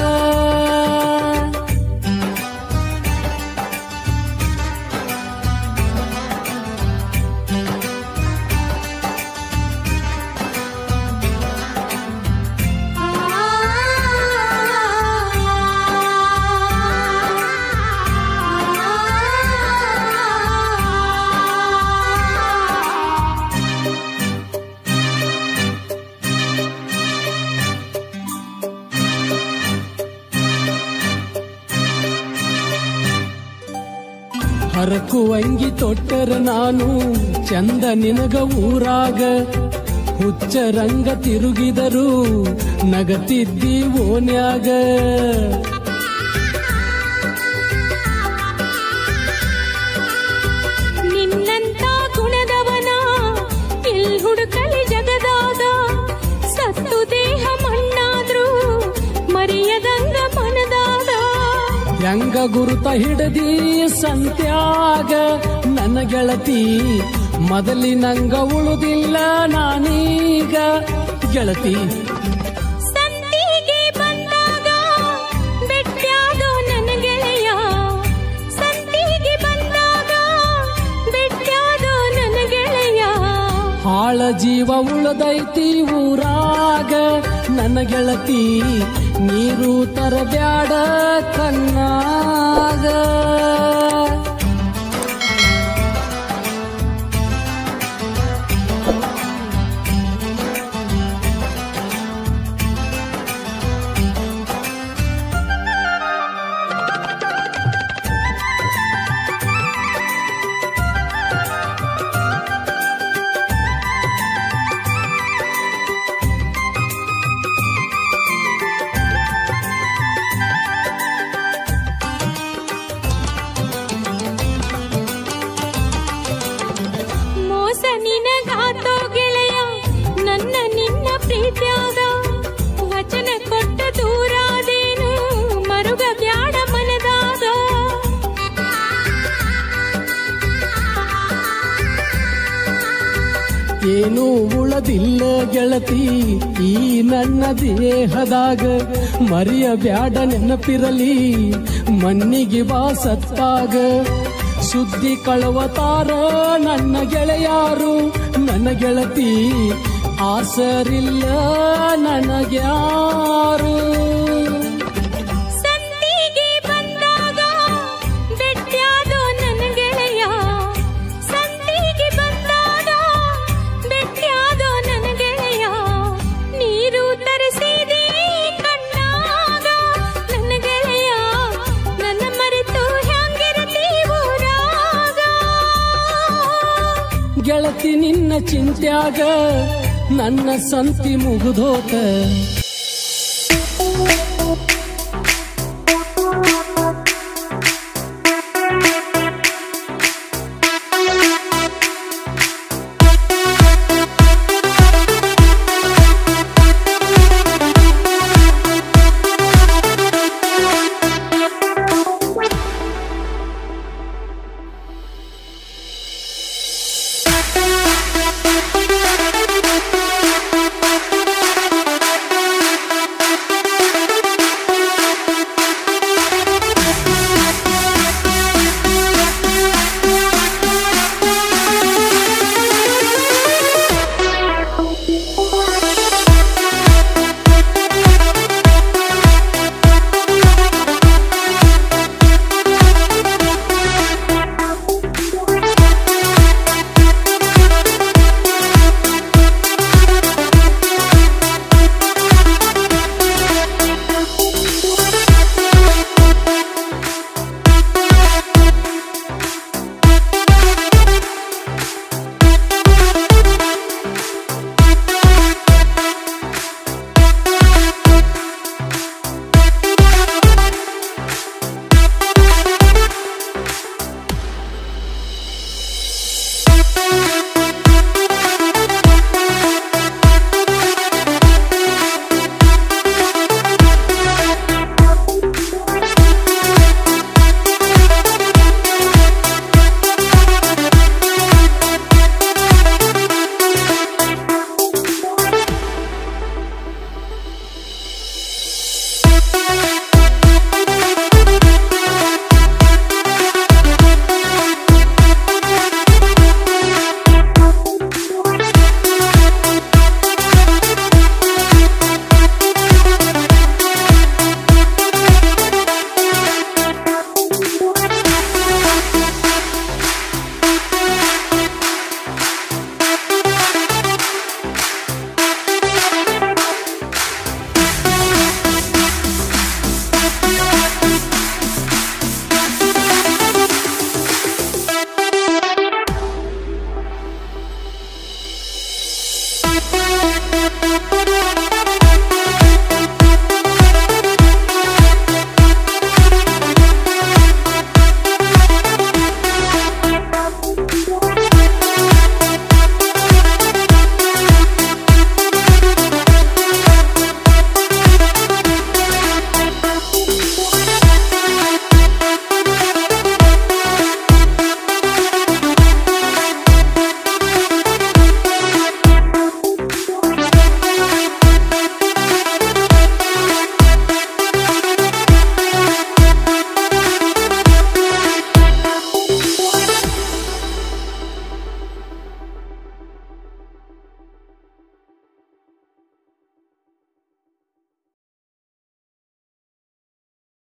ಹರಕುವಂಗಿ ತೊಟ್ಟರ ನಾನು ಚಂದ ನಿನಗ ಊರಾಗ ಹುಚ್ಚ ರಂಗ ತಿರುಗಿದರು ನಗತಿದ್ದಿ ಓನ್ಯಾಗ ನಿನ್ನಂತ ಗುಣದವನ ಇಲ್ ಹುಡುಕಲಿ ಜಗದಾಗ ಸತ್ತು ದೇಹ ಮಣ್ಣಾದ್ರು ಮರೆಯದಂಗ ಮನದಾದ ಹೆಂಗ ಗುರುತ ಹಿಡದಿ ಸಂತ್ಯಾಗ ನನ್ನ ಗೆಳತಿ ಮೊದಲಿನಂಗ ಉಳುದಿಲ್ಲ ನಾನೀಗ ಗೆಳತಿ ಸಂತಿಗೆ ಬಂದಾಗ ಬೆಟ್ಟ್ಯಾದೋ ನನ್ನ ಗೆಳೆಯ ಸಂತಿಗೆ ಬಂದಾಗ ಬೆಟ್ಟ್ಯಾದೋ ನನ್ನ ಗೆಳೆಯ ಹಾಳ ಜೀವ ಉಳದೈತಿ ಊರಾಗ ನನ್ನ ಗೆಳತಿ ನೀರು ತರಬ್ಯಾಡ ಕಣ್ಣಾಗ ಗೆಳತಿ ಈ ನನ್ನ ದೇಹದಾಗ ಮರಿಯ ಬ್ಯಾಡ ನೆನಪಿರಲಿ ಮಣ್ಣಿಗೆ ಬಾಸತ್ತಾಗ ಸುದ್ದಿ ಕಳವತಾರ ನನ್ನ ಗೆಳೆಯಾರು ನನ್ನ ಗೆಳತಿ ಆಸರಿಲ್ಲ ನನಗ್ಯಾರು ಸಂತಿಗೆ ಬಂದಾಗ ಬೆಟ್ಟ್ಯಾದೋ ನನ್ನ ಗೆಳೆಯ ಸಂತಿಗೆ ಬಂದಾಗ ಬೆಟ್ಟ್ಯಾದೋ ನನ್ನ ಗೆಳೆಯ ನೀರು ತರಿಸಿದೆ ಕಣ್ಣಾಗ ನನ್ನ ಗೆಳೆಯ ನನ್ನ ಮರೆತು ಹ್ಯಾಂಗಿರತಿ ಊರಾಗ ಗೆಳತಿ ನಿನ್ನ ಚಿಂತ್ಯಾಗ ನನ್ನ ಸಂತಿ ಮುಗಿದೋತ